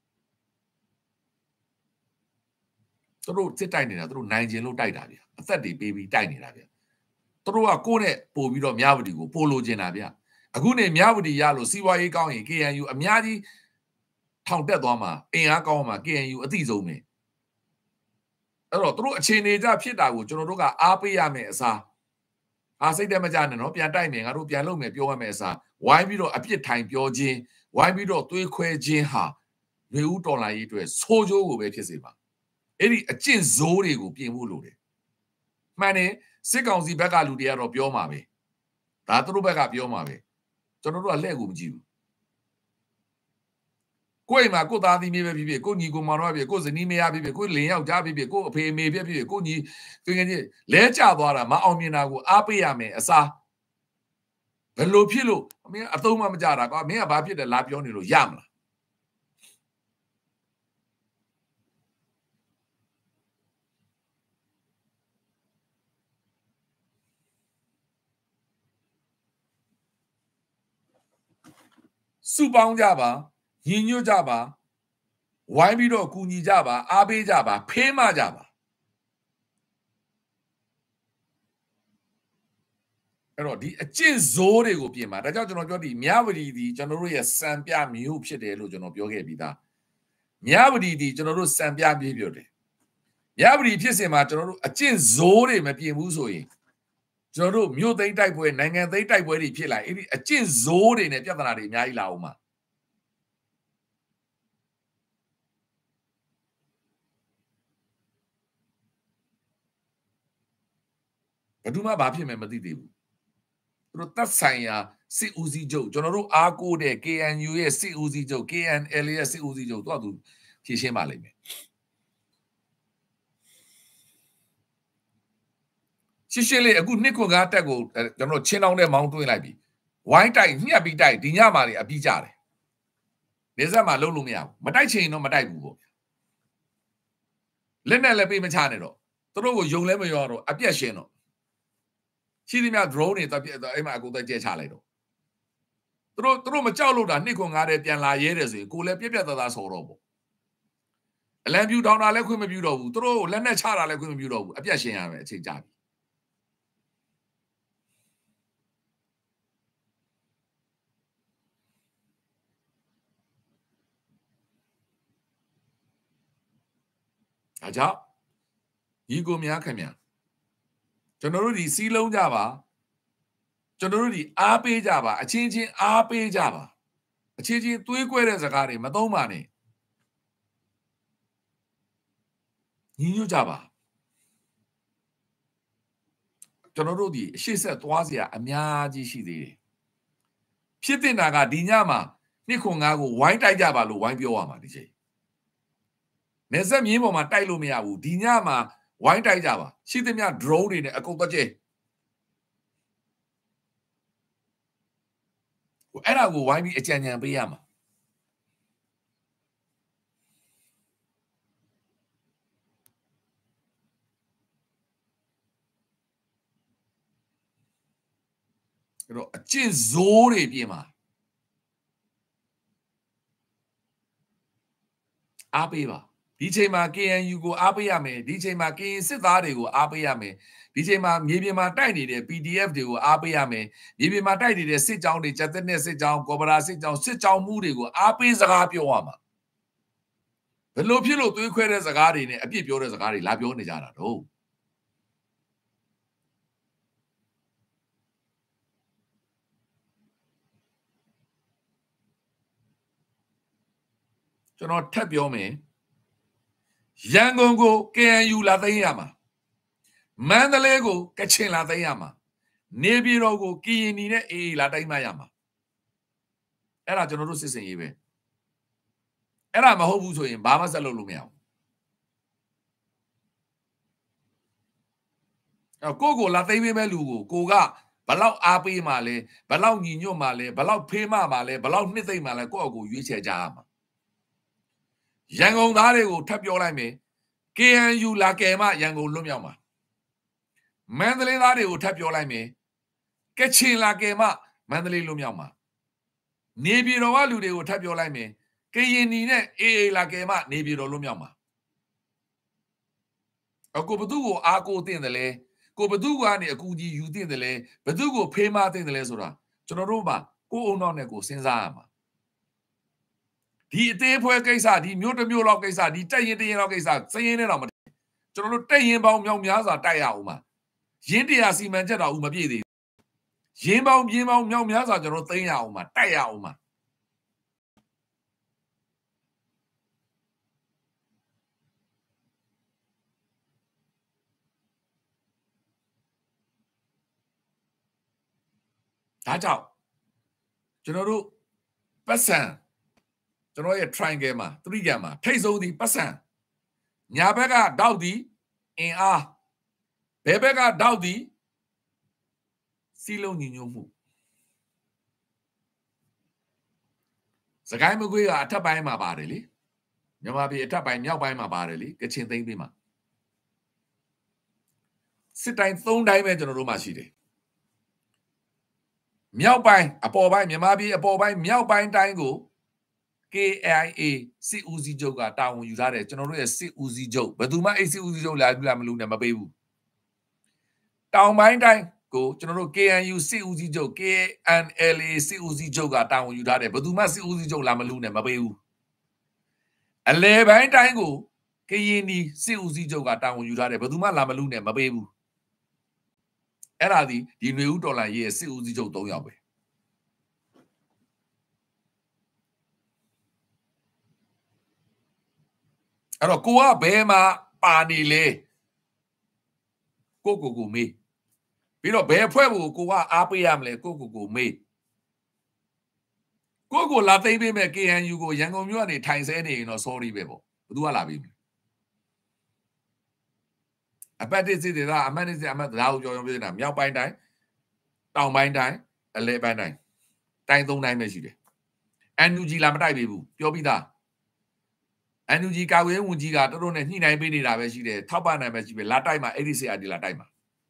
သူတို့စစ်တိုက်နေတာသူတို့နိုင်ကျင်လို့တိုက်တာဗျအသက်တွေပေးပြီးတိုက်နေတာဗျသူတို့ကကိုယ့်နဲ့ပို့ပြီးတော့မြဝတီကိုပို့လို့ကျင်တာဗျအခုနေမြဝတီရလို့စီးပွားရေးကောင်းရင် KNU အများကြီးထောင်တက်သွားမှာအင်အားကောင်းမှာ KNU အသိဆုံးပဲအဲ့တော့တို့အခြေအနေကြဖြစ်တာကိုကျွန်တော်တို့ကအားပေးရမယ်အစားစိတ်တက်မကြနဲ့နော်ပြန်တိုက်မယ်ငါတို့ပြန်လုပ်မယ်ပြောရမယ်အစားဝိုင်းပြီးတော့အပြစ်ထိုင်ပြောခြင်းဝိုင်းပြီးတော့သွေးခွဲခြင်းဟာလူဦးတော်လာရေးအတွက်ဆိုးကျိုးကိုပဲဖြစ်စေပါအဲ့ဒီအကျင့်ဇိုးတွေကိုပြင်ဖို့လိုတယ်မှန်တယ်စစ်ကောင်စီဘက်ကလူတွေကတော့ပြောမှာပဲဒါသူတို့ဘက်ကပြောမှာပဲကျွန်တော်တို့ကလှည့်ကိုမကြည့်ဘူးကိုယ့်အိမ်မှာကိုယ့်သားသမီးပဲဖြစ်ဖြစ်ကိုညီကိုမောင်တော့ဖြစ်ကိုဇနီးမယားဖြစ်ဖြစ်ကိုလင်ယောက်ျားဖြစ်ဖြစ်ကိုအဖေအမေဖြစ်ဖြစ်ကိုညီသူငယ်ချင်းလဲကျသွားတာမအောင်မြင်တာကိုအားပေးရမယ်အစားဘယ်လိုဖြစ်လို့မင်းအသုံးမကြတာကွာမင်းကဘာဖြစ်တယ်လာပြောနေလို့ရမလားစုပေါင်းကြပါညီညွတ်ကြပါဝိုင်းပြီးတော့ကူညီကြပါအားပေးကြပါဖေးမကြပါအဲ့တော့ဒီအကျင့်ဇိုးတွေကိုပြင်ပါဒါကြောင့်ကျွန်တော်ပြောဒီမြဝတီဒီကျွန်တော်တို့ရဲ့စံပြမျိုးဖြစ်တယ်လို့ကျွန်တော်ပြောခဲ့ပြီးသားမြဝတီဒီကျွန်တော်တို့စံပြပြပြောတယ်မြဝတီဖြစ်စဉ်မှာကျွန်တော်တို့အကျင့်ဇိုးတွေမပြင်ဘူးဆိုရင်ကျွန်တော်တို့မြို့သိမ်းတိုက်ပွဲနိုင်ငံသိမ်းတိုက်ပွဲတွေဖြစ်လာအဲ့ဒီအကျင့်ဇိုးတွေနဲ့ပြဿနာတွေအများကြီးလာအောင်မှာဘယ်သူမှဘာဖြစ်မယ်မသိသေးဘူးသူတို့တပ်ဆိုင်ရာစစ်ဦးစီးချုပ်ကျွန်တော်တို့အားကိုးတဲ့ KNU ရဲ့စစ်ဦးစီးချုပ် KNL ရဲ့စစ်ဦးစီးချုပ်သူဖြည့်ရှင်းပါလိမ့်မယ်ရှင်းလေးအခုနှစ်ခွန်ကားတက်ကိုကျွန်တော်ချင်းတောင်းတဲ့မောင်းတွင်းလိုက်ပြီဝိုင်းတိုက်ညှက်ပြီးတိုက်ဒီညမှာတွေအပြီးကြတယ်နေဆက်မှာလုံးလို့မရဘူးမတိုက်ချင်တော့မတိုက်ဘူးပေါ့လက်နဲ့လည်းပေးမချနဲ့တော့သူတို့ကိုယုံလဲမရောတော့အပြက်ရှင်းတော့ရှိသမျှ drone တွေတက်ပြက်အဲ့မှာအကုန်တက်ကျဲချလိုက်တော့သူတို့မကြောက်လို့တာနှစ်ခွန်ကားတဲ့ပြန်လာရဲတယ်ဆိုရင်ကိုလည်းပြက်ပြက်သားသားဆော်တော့ပေါ့အလံပြူထောင်တာလည်းခွင့်မပြုတော့ဘူးသူတို့လက်နဲ့ချတာလည်းခွင့်မပြုတော့ဘူးအပြက်ရှင်းရမယ်အချိန်ကြာပြီဒါကြောင့်ညီကိုများခင်ဗျာကျွန်တော်တို့ဒီစီးလုံးကြပါကျွန်တော်တို့ဒီအားပေးကြပါအချင်းချင်းအားပေးကြပါအချင်းချင်းသွေးကွဲတဲ့စကားတွေမသုံးပါနဲ့ညီညွတ်ကြပါကျွန်တော်တို့ဒီအရှိဆက်သွားเสียအများကြီးရှိသေးတယ်ဖြစ်တင်တာကဒီညမှာနှစ်ခွန်ငါးကိုဝိုင်းတိုက်ကြပါလို့ဝိုင်းပြောရမှာဒီချိန်နေဆက်မြင်းပေါ်မှာတိုက်လို့မရဘူးဒီညမှာဝိုင်းတိုက်ကြပါရှိသမျှ drone တွေနဲ့အကုန်သွားကျဲအဲ့ဒါကိုဝိုင်းပြီးအကြံဉာဏ်ပေးရမှာအဲ့တော့အကျင့်ဇိုးတွေပြင်မှာအားပေးပါဒီချိန်မှာ KNU ကိုအားပေးရမယ်ဒီချိန်မှာ KN စစ်သားတွေကိုအားပေးရမယ်ဒီချိန်မှာမြေပြင်မှာတိုက်နေတဲ့ PDF တွေကိုအားပေးရမယ်မြေပြင်မှာတိုက်နေတဲ့စစ်ကြောင်းတွေချက်သက်နဲ့စစ်ကြောင်းကော်ပိုရာစစ်ကြောင်းမှုတွေကိုအားပေးစကားပြောရမှာဘယ်လိုဖြစ်လို့သွေးခွဲတဲ့စကားတွေနဲ့အပြစ်ပြောတဲ့စကားတွေလာပြောနေကြတာတော့ကျွန်တော်ထပ်ပြောမယ်ရန်ကုန်ကို KNU လာသိမ်းရမှာမန္တလေးကိုကချင်လာသိမ်းရမှာနေပြည်တော်ကိုကရင်နီနဲ့အေးလာတိုင်းမရမှာအဲ့ဒါကျွန်တော်တို့စစ်စင်ရေးပဲအဲ့ဒါမဟုတ်ဘူးဆိုရင်ဘာမှဆက်လုပ်လို့မရဘူးကိုလာသိမ်းပေးမဲ့လူကိုကဘလောက်အားပေးမှလဲဘလောက်ညီညွတ်မှလဲဘလောက်ဖေးမှလဲဘလောက်နှစ်သိမ့်မှလဲကိုယ့်အကိုရွေးချယ်ကြရမှာရန်ကုန်သားတွေကိုထပ်ပြောလိုက်မယ် KNU လာကယ်မှရန်ကုန်လွတ်မြောက်မှာမန္တလေးသားတွေကိုထပ်ပြောလိုက်မယ်ကချင်လာကယ်မှမန္တလေးလွတ်မြောက်မှာနေပြည်တော်ကလူတွေကိုထပ်ပြောလိုက်မယ်ကရင်နီနဲ့အေးလာကယ်မှနေပြည်တော်လွတ်မြောက်မှာကိုဘသူကိုအားကိုတင်တယ်လဲကိုဘသူကနေအကူကြီးယူတင်တယ်လဲဘသူကိုဖေးမတင်တယ်လဲဆိုတာကျွန်တော်တို့မှာကိုအုံနောက်နဲ့ကိုစဉ်းစားရမှာဒီဒီအသေးဖွဲကိစ္စဒီမြို့တစ်မြို့လောက်ကိစ္စဒီတက်ရင်တရင်လောက်ကိစ္စစရင်နဲ့တော့မကျွန်တော်တို့တက်ရင်ပေါင်းမြောက်များစွာတိုက်ရအောင်ပါရင်းတရားစီမံချက်တော့ဦးမပြည့်သေးရင်းပေါင်းပြင်းပေါင်းမြောက်များစွာကျွန်တော်သိမ်းရအောင်ပါတိုက်ရအောင်ပါဒါကြောင့်ကျွန်တော်တို့ပတ်စံကျွန်တော်ရဲ့ triangle မှာ3 မှာထိတ်ဆုံးသည်ပတ်စံညာဘက်ကတောက်သည်အင်အားဘယ်ဘက်ကတောက်သည်စီလုံးညီညွတ်မှုစကိုင်းမကွေးကအထက်ပိုင်းမှာပါတယ်လေမြန်မာပြည်အထက်ပိုင်းမြောက်ပိုင်းမှာပါတယ်လေကချင်သိမ်းပေးမှာစစ်တိုင်း3တိုင်းပဲကျွန်တော်တို့မှာရှိတယ်မြောက်ပိုင်းအပေါ်ပိုင်းမြန်မာပြည်အပေါ်ပိုင်းမြောက်ပိုင်းတိုင်းကို KIA စစ်ဦးစီးချုပ်ကတာဝန်ယူထားတယ်ကျွန်တော်တို့ရဲ့စစ်ဦးစီးချုပ်ဘယ်သူမှအဲ့စစ်ဦးစီးချုပ်လာမလို့နဲ့မပေးဘူးတောင်ပိုင်းတိုင်းကိုကျွန်တော်တို့ KNU စစ်ဦးစီးချုပ် KNLA စစ်ဦးစီးချုပ်ကတာဝန်ယူထားတယ်ဘယ်သူမှစစ်ဦးစီးချုပ်လာမလို့နဲ့မပေးဘူးအလဲပိုင်းတိုင်းကိုကရင်နီစစ်ဦးစီးချုပ်ကတာဝန်ယူထားတယ်ဘယ်သူမှလာမလို့နဲ့မပေးဘူးအဲ့ဒါဒီຫນွေဦးတော်လှန်ရေးရဲ့စစ်ဦးစီးချုပ်3ယောက်ပဲအဲ့တော့ကိုကဘယ်မှာပါနေလဲကိုမေးပြီးတော့ဘယ်ဖွဲ့ဖို့ကိုကအားပေးရမလဲကိုမေးကိုလာသိမ်းပေးမဲ့ KNU ကိုရန်ကုန်မြို့ကနေထိုင်ဆဲနေရင်တော့ sorry ပဲပေါ့ဘသူကလာပေးမလဲအပတ်တစ်စစ်တွေကအမှတ်တစ်စစ်အမှတ်ဒါကိုကြော်ရုံပြနေတာမြောက်ပိုင်းတိုင်းတောင်ပိုင်းတိုင်းအလဲပိုင်းတိုင်းတိုင်း3တိုင်းပဲရှိတယ် NUG လာမတိုက်ပေးဘူးပြောပြီးသား NUG ကာကွယ်ရေးဝန်ကြီးကတို့နဲ့ညှိနှိုင်းပေးနေတာပဲရှိတယ်ထောက်ပံ့နိုင်ပဲရှိပဲလာတိုက်မှာအဲ့ဒီစစ်အတီလာတိုက်မှာ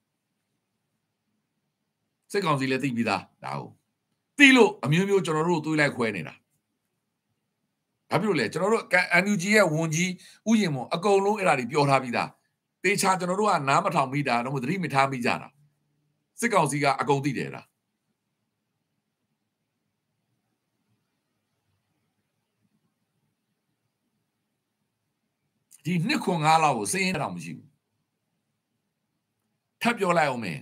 စစ်ကောင်စီလည်းသိပြီးသားဒါကိုသိလို့အမျိုးမျိုးကျွန်တော်တို့တွေးလိုက်ခွဲနေတာဘာဖြစ်လို့လဲကျွန်တော်တို့ NUG ရဲ့ဝန်ကြီးဥယျာဉ်မွန်အကုန်လုံးအဲ့ဒါတွေပြောထားပြီးသားတေချာကျွန်တော်တို့ကနားမထောင်မိတာတော့သတိမထားမိကြတာစစ်ကောင်စီကအကုန်သိတယ်လားဒီနှစ်ခွန်9လောက်ကိုစင်းရအောင်မရှိဘူးထပ်ပြောလိုက်အောင်မယ်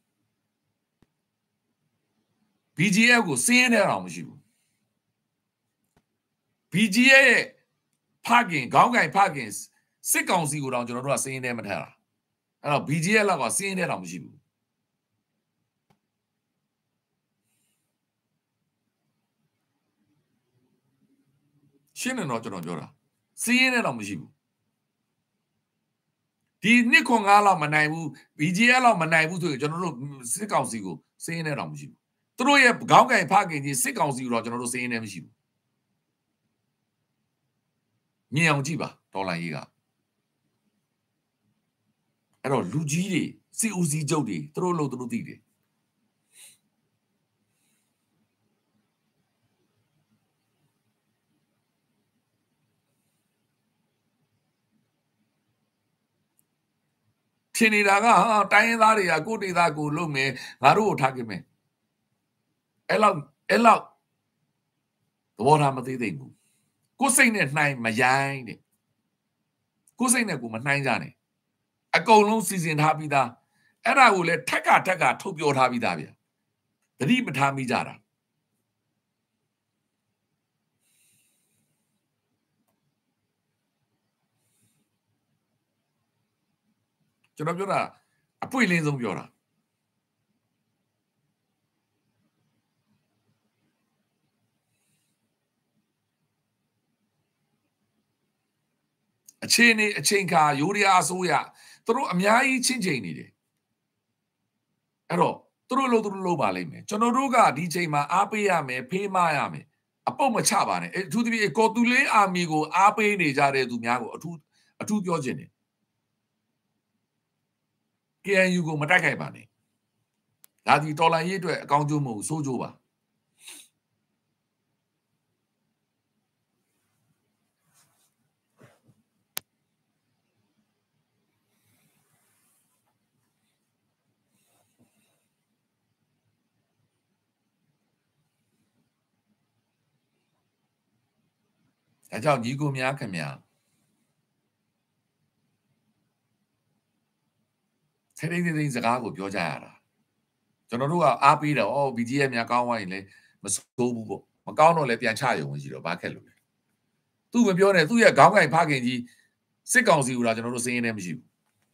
BGF ကိုစင်းရအောင်မရှိဘူး BGF ရဲ့ဖခင်ခေါင်းကင်ဖခင်စစ်ကောင်စီကိုတော့ကျွန်တော်တို့ကစင်းနေမထတာအဲ့တော့ BGF လောက်ကစင်းနေတော့မရှိဘူးရှင်းနေတော့ကျွန်တော်ပြောတာစင်းနေတော့မရှိဘူးဒီနှစ်ခွန်9လောက်မနိုင်ဘူး BGF လောက်မနိုင်ဘူးဆိုရင်ကျွန်တော်တို့စစ်ကောင်စီကိုစင်းနေတော့မရှိဘူးသူတို့ရဲ့ခေါင်းကင်ဖခင်ကြီးစစ်ကောင်စီကိုတော့ကျွန်တော်တို့စင်းနေမရှိဘူးမြင်အောင်ကြည့်ပါတော်လိုင်းကြီးကအဲ့တော့လူကြီးတွေစစ်ဦးစီးချုပ်တွေသူတို့လို့သူတို့သိတယ်ထင်နေတာကဟာတိုင်းရင်းသားတွေကကိုတေသားကိုလုံမယ်ငါတို့ကိုထားခဲ့မယ်အဲ့လောက်သဘောထားမသေးသိဘူးကိုစိတ်နဲ့နှိုင်းမရိုင်းတဲ့ကိုစိတ်နဲ့ကိုမနှိုင်းကြနဲ့အကုန်လုံးစီစဉ်ထားပြီးသားအဲ့ဒါကိုလည်းထက်ကထုတ်ပြောထားပြီးသားဗျသတိမထားမိကြတာကျွန်တော်ပြောတာအပွင့်လင်းဆုံးပြောတာအချိန်ခါရိုးရအစိုးရသူတို့အများကြီးချင်းချိန်နေတယ်အဲ့တော့သူတို့လို့ပါလိမ့်မယ်ကျွန်တော်တို့ကဒီချိန်မှာအားပေးရမယ်ဖေးမရမယ်အပုတ်မချပါနဲ့အထူးသဖြင့်ကော်တူလေးအာမီကိုအားပေးနေကြတဲ့သူများကိုအထူးပြောချင်တယ် KNU ကိုမတိုက်ခိုက်ပါနဲ့ဒါဒီတော်လိုင်းရေးအတွက်အကောင်းကျိုးမဟုတ်ဆိုးကျိုးပါဒါကြောင့်ညီကိုများခင်ဗျာထိန်းသိမ်းစကားကိုပြောကြရတာကျွန်တော်တို့ကအားပေးတော့အော် BGF များကောင်းသွားရင်လည်းမစိုးဘူးပေါ့မကောင်းတော့လည်းပြန်ချရုံရှိတော့ဘာခက်လို့လဲသူမပြောနဲ့သူ့ရဲ့ခေါင်းကင်ဖခင်ကြီးစစ်ကောင်စီကကျွန်တော်တို့စင်းရင်းနဲ့မရှိဘူး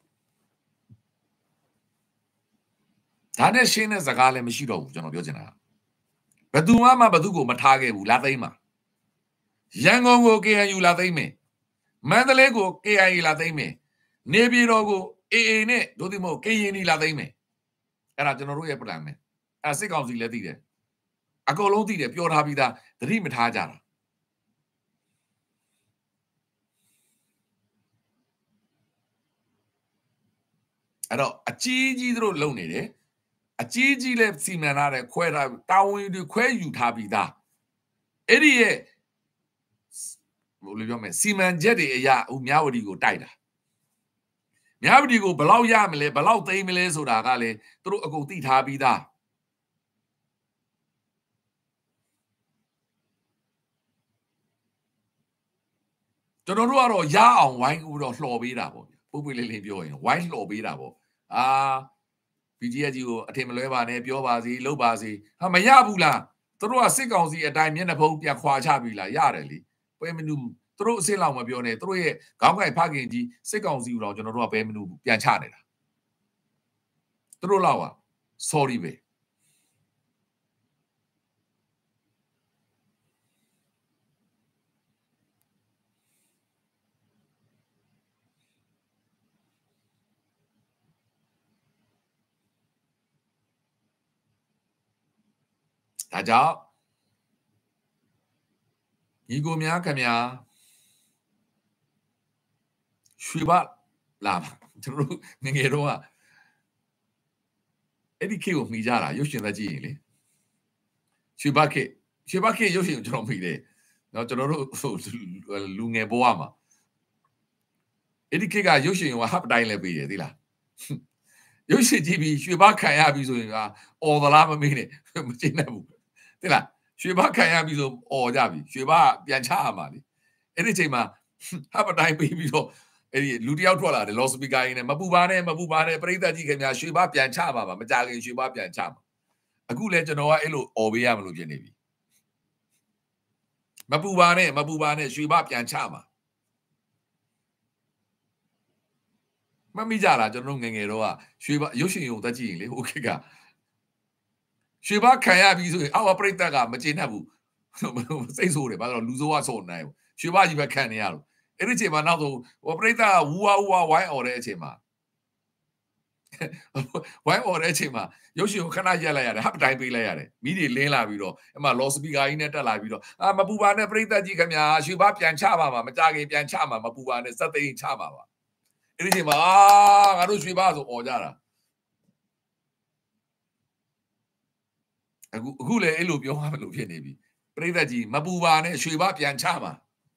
ဒါနဲ့ရှင်းတဲ့စကားလည်းမရှိတော့ဘူးကျွန်တော်ပြောချင်တာဘယ်သူမှဘယ်သူကိုမထားခဲ့ဘူးလာသိမ်းမှာရန်ကုန်ကို KNU လာသိမ်းမယ်မန္တလေးကို KIA လာသိမ်းမယ်နေပြည်တော်ကို AA နဲ့တို့ဒီမို့ KNI လာသိမ်းမယ်အဲ့ဒါကျွန်တော်တို့ရဲ့ plan ပဲအဲ့စစ်ကောင်စီလည်းသိတယ်အကုန်လုံးသိတယ်ပြောထားပြီးသားသတိမထားကြတာအဲ့တော့အကြီးကြီးတို့လုံနေတယ်အကြီးကြီးလည်းစီမံထားတယ်ခွဲထားတာဝန်တွေခွဲယူထားပြီးသားအဲ့ဒီရဲ့ဘယ်လိုပြောမလဲစီမံချက်တွေအရာမြဝတီကိုတိုက်တာမြဝတီကိုဘယ်လောက်ရမလဲဘယ်လောက်သိမ်းမလဲဆိုတာကလည်းသူတို့အကုန်သိထားပြီးသားကျွန်တော်တို့ကတော့ရအောင်ဝိုင်းပြီးတော့လှော်ပေးတာပေါ့ပုပ်ပွေလေးလေးပြောရင်ဝိုင်းလှော်ပေးတာပေါ့BGF ကြီးကိုအထင်မလွဲပါနဲ့ပြောပါစီလုပ်ပါစီဟာမရဘူးလားသူတို့ကစစ်ကောင်စီအတိုင်းမျက်နှာဖုံးပြန်ခွာချပြီလားရတယ်လေပဲမနူသူတို့အစ်စ်လောက်မပြောနဲ့သူတို့ရဲ့ခေါင်းကိုက်ဖခင်ကြီးစစ်ကောင်စီကိုတော့ကျွန်တော်တို့ကပဲမနူပြန်ချနေတာသူတို့လောက်က sorry ပဲဒါကြောင့်ညီကိုများခင်ဗျာရွှေဘလာကျွန်တော်တို့ငငယ်တော့အဲ့ဒီခေတ်ကိုမိကြတာရုပ်ရှင်သက်ကြည့်ရင်လေရွှေဘခေတ်ရုပ်ရှင်ကိုကျွန်တော်မိတယ်နော်ကျွန်တော်တို့လူငယ်ဘဝမှာအဲ့ဒီခေတ်ကရုပ်ရှင်ကဟပ်တိုင်းလဲပေးတယ်သိလားရုပ်ရှင်ကြည့်ပြီးရွှေဘခံရပြီဆိုရင်ကအော်သလားမမေးနဲ့မကျင်းတတ်ဘူးသိလားရွှေဘခံရပြီဆိုအော်ကြပြီရွှေဘပြန်ချရမှာလေအဲ့ဒီချိန်မှာဟပ်တိုင်းပေးပြီးတော့အဲ့ဒီလူတယောက်ထွက်လာတယ်လော်စပီကာရင်းနဲ့မပူပါနဲ့ပရိသတ်ကြီးခင်ဗျာရွှေဘပြန်ချပါပါမကြခင်ရွှေဘပြန်ချမှာအခုလဲကျွန်တော်ကအဲ့လိုအော်ပေးရမလို့ဖြစ်နေပြီမပူပါနဲ့ရွှေဘပြန်ချမှာမမိကြလားကျွန်တော်ငငယ်တော့ရွှေဘရုပ်ရှင်ရုံတက်ကြည့်ရင်လေဟိုခေတ်ကရွှေဘခံရပြီးဆိုရင်အောက်ပရိသတ်ကမကျေနပ်ဘူးစိတ်ဆိုးတယ်ဘာလို့လူဆိုးကဆော်နိုင်ဘူးရွှေဘကြီးပဲခံနေရလို့အဲ့ဒီချိန်မှာနောက်ဆုံးဟိုပရိသတ်ဝူဝါဝိုင်းအော်တဲ့အချိန်မှာဝိုင်းအော်တဲ့အချိန်မှာရုပ်ရှင်ကိုခဏရက်လိုက်ရတယ်ဟပ်တိုင်းပေးလိုက်ရတယ်မိတွေလင်းလာပြီးတော့အဲ့မှာလော်စပီကာကြီးနဲ့တက်လာပြီးတော့မပူပါနဲ့ပရိသတ်ကြီးခင်ဗျာရွှေဘပြန်ချပါမှာမကြခင်ပြန်ချမှာမပူပါနဲ့စက်သိန်းချပါပါအဲ့ဒီချိန်မှာငါတို့ရွှေဘဆိုអော်ကြတာအခုလည်းအဲ့လိုပြောရမလို့ဖြစ်နေပြီပရိသတ်ကြီးမပူပါနဲ့ရွှေဘပြန်ချပါ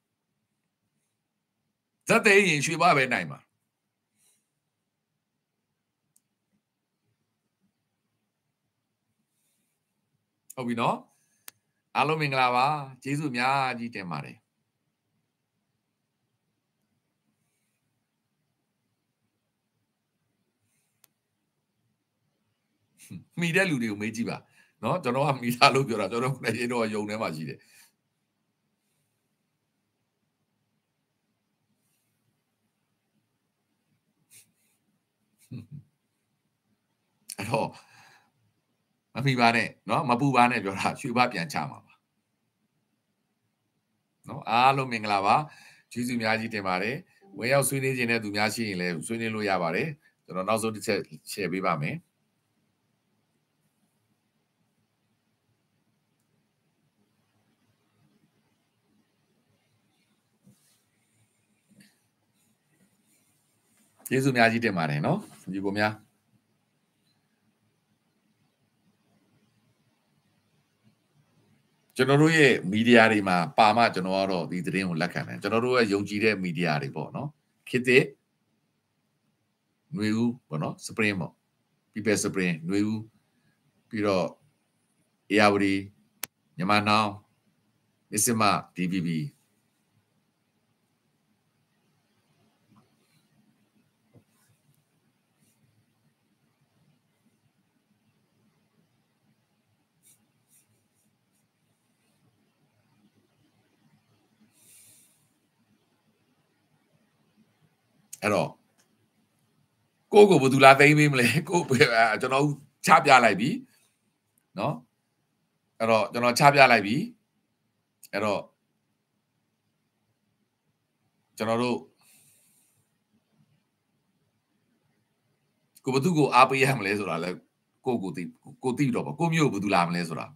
ဇက်သိန်းရင်ရွှေဘပဲနိုင်ပါဟုတ်ပြီနော်အားလုံးမင်္ဂလာပါကျေးဇူးများကြီးတင်ပါတယ်မိတဲ့လူတွေကိုမေးကြည့်ပါနော်ကျွန်တော်ကမိသားလို့ပြောတာကျွန်တော်လည်းရင်တော့ယုံထဲမှာရှိတယ်အဲ့တော့မမိပါနဲ့နော်မပူပါနဲ့ပြောတာရွှေဘပြန်ချမှာပါနော်အားလုံးမင်္ဂလာပါကျေးဇူးများကြီးတင်ပါတယ်ဝင်ရောက်ဆွေးနွေးခြင်းတဲ့သူများရှိရင်လည်းဆွေးနွေးလို့ရပါတယ်ကျွန်တော်နောက်ဆုံးတစ်ချက် share ပေးပါမယ်ကျေးဇူးများကြီးတင်ပါတယ်နော်ညီကိုများကျွန်တော်တို့ရဲ့မီဒီယာတွေမှာပါမှကျွန်တော်ကတော့ဒီသတင်းကိုလက်ခံတယ်ကျွန်တော်တို့ရဲ့ယုံကြည်တဲ့မီဒီယာတွေပေါ့နော်ခေတ်သစ်ຫນွေဦးပေါ့နော် spring ပေါ့ people spring ຫນွေဦးပြီးတော့ ARD မြန်မာနောင် Nisima DBB အဲ့တော့ကိုဘယ်သူလာသိမ်းပေးမလဲကိုကျွန်တော်ချပြလိုက်ပြီနော်အဲ့တော့ကျွန်တော်ချပြလိုက်ပြီအဲ့တော့ကျွန်တော်တို့ကိုဘယ်သူကိုအားပေးရမလဲဆိုတာလဲကိုသိတော့ပါကိုမျိုးဘယ်သူလာမလဲဆိုတာ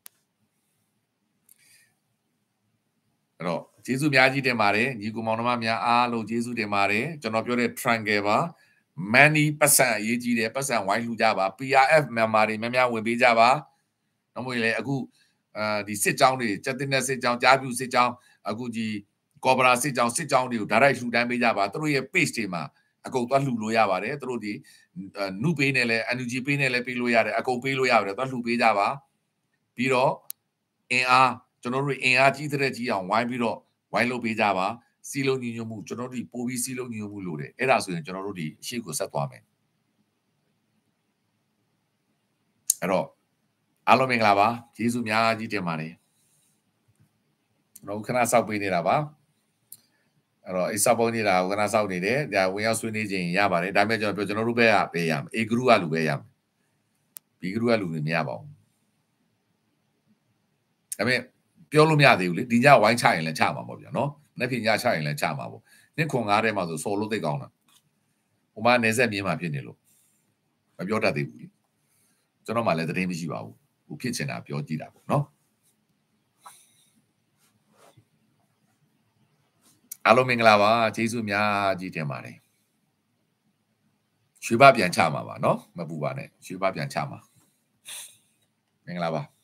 အဲ့တော့ကျေးဇူးများကြီးတင်ပါတယ်ညီကိုမောင်နှမများအားလုံးကျေးဇူးတင်ပါတယ်ကျွန်တော်ပြောတဲ့ triangle ပါ money ပတ်စံအရေးကြီးတယ်ပတ်စံဝိုင်းလှူကြပါ PRF member တွေများများဝင်ပေးကြပါနောက်မို့လေအခုဒီစစ်ကြောင်းတွေစက်တင်တဲ့စစ်ကြောင်းကြားပြူစစ်ကြောင်းအခုဒီကော်ဘရာစစ်ကြောင်းတွေကိုဒါရိုက်လှူဒန်းပေးကြပါသူတို့ရဲ့ page တွေမှာအကုန်သွားလှူလို့ရပါတယ်သူတို့ဒီနုပေးနေလဲ NUG ပေးနေလဲပေးလို့ရတယ်အကုန်ပေးလို့ရတယ်သွားလှူပေးကြပါပြီးတော့အင်အားကျွန်တော်တို့အင်အားကြီးတဲ့ကြီးအောင်ဝိုင်းပြီးတော့ဝိုင်းလုပ်ပေးကြပါစီလုံးညီညွတ်မှုကျွန်တော်တို့ပို့ပြီးစီလုံးညီညွတ်မှုလို့တယ်အဲ့ဒါဆိုရင်ကျွန်တော်တို့ဒီအရှိကိုဆက်သွားမယ်အဲ့တော့အားလုံးမင်္ဂလာပါကျေးဇူးများကြီးတင်ပါတယ်ကျွန်တော်ခဏစောက်ပေးနေတာပါအဲ့တော့ A စောက်ပုံနေတာကိုခဏစောက်နေတယ်ဒါဝင်ရောက်ဆွေးနွေးခြင်းရပါတယ်ဒါပေမဲ့ကျွန်တော်တို့ဘက်ကပေးရမယ် A group ကလူပဲရမယ် B group ကလူတွေမရပါဘူးဒါပေမဲ့ပြောလို့မရသေးဘူးလေဒီညဝိုင်းချရင်လည်းချမှာပေါ့ဗျာနော်နေ့ဖြင့်ညချရင်လည်းချမှာပေါ့နှစ်ခွန်9ထဲမှာဆိုစော်လို့သိကောင်းတာဟိုမှာနေဆက်မြင်းမှာဖြစ်နေလို့မပြောတတ်သေးဘူးလေကျွန်တော်မှလည်းသတင်းမရှိပါဘူးဟိုဖြစ်ချင်တာပြောကြည့်တာပေါ့နော်အားလုံးမင်္ဂလာပါကျေးဇူးများကြီးတင်ပါတယ်ရွှေဘပြန်ချမှာပါနော်မပူပါနဲ့ရွှေဘပြန်ချမှာမင်္ဂလာပါ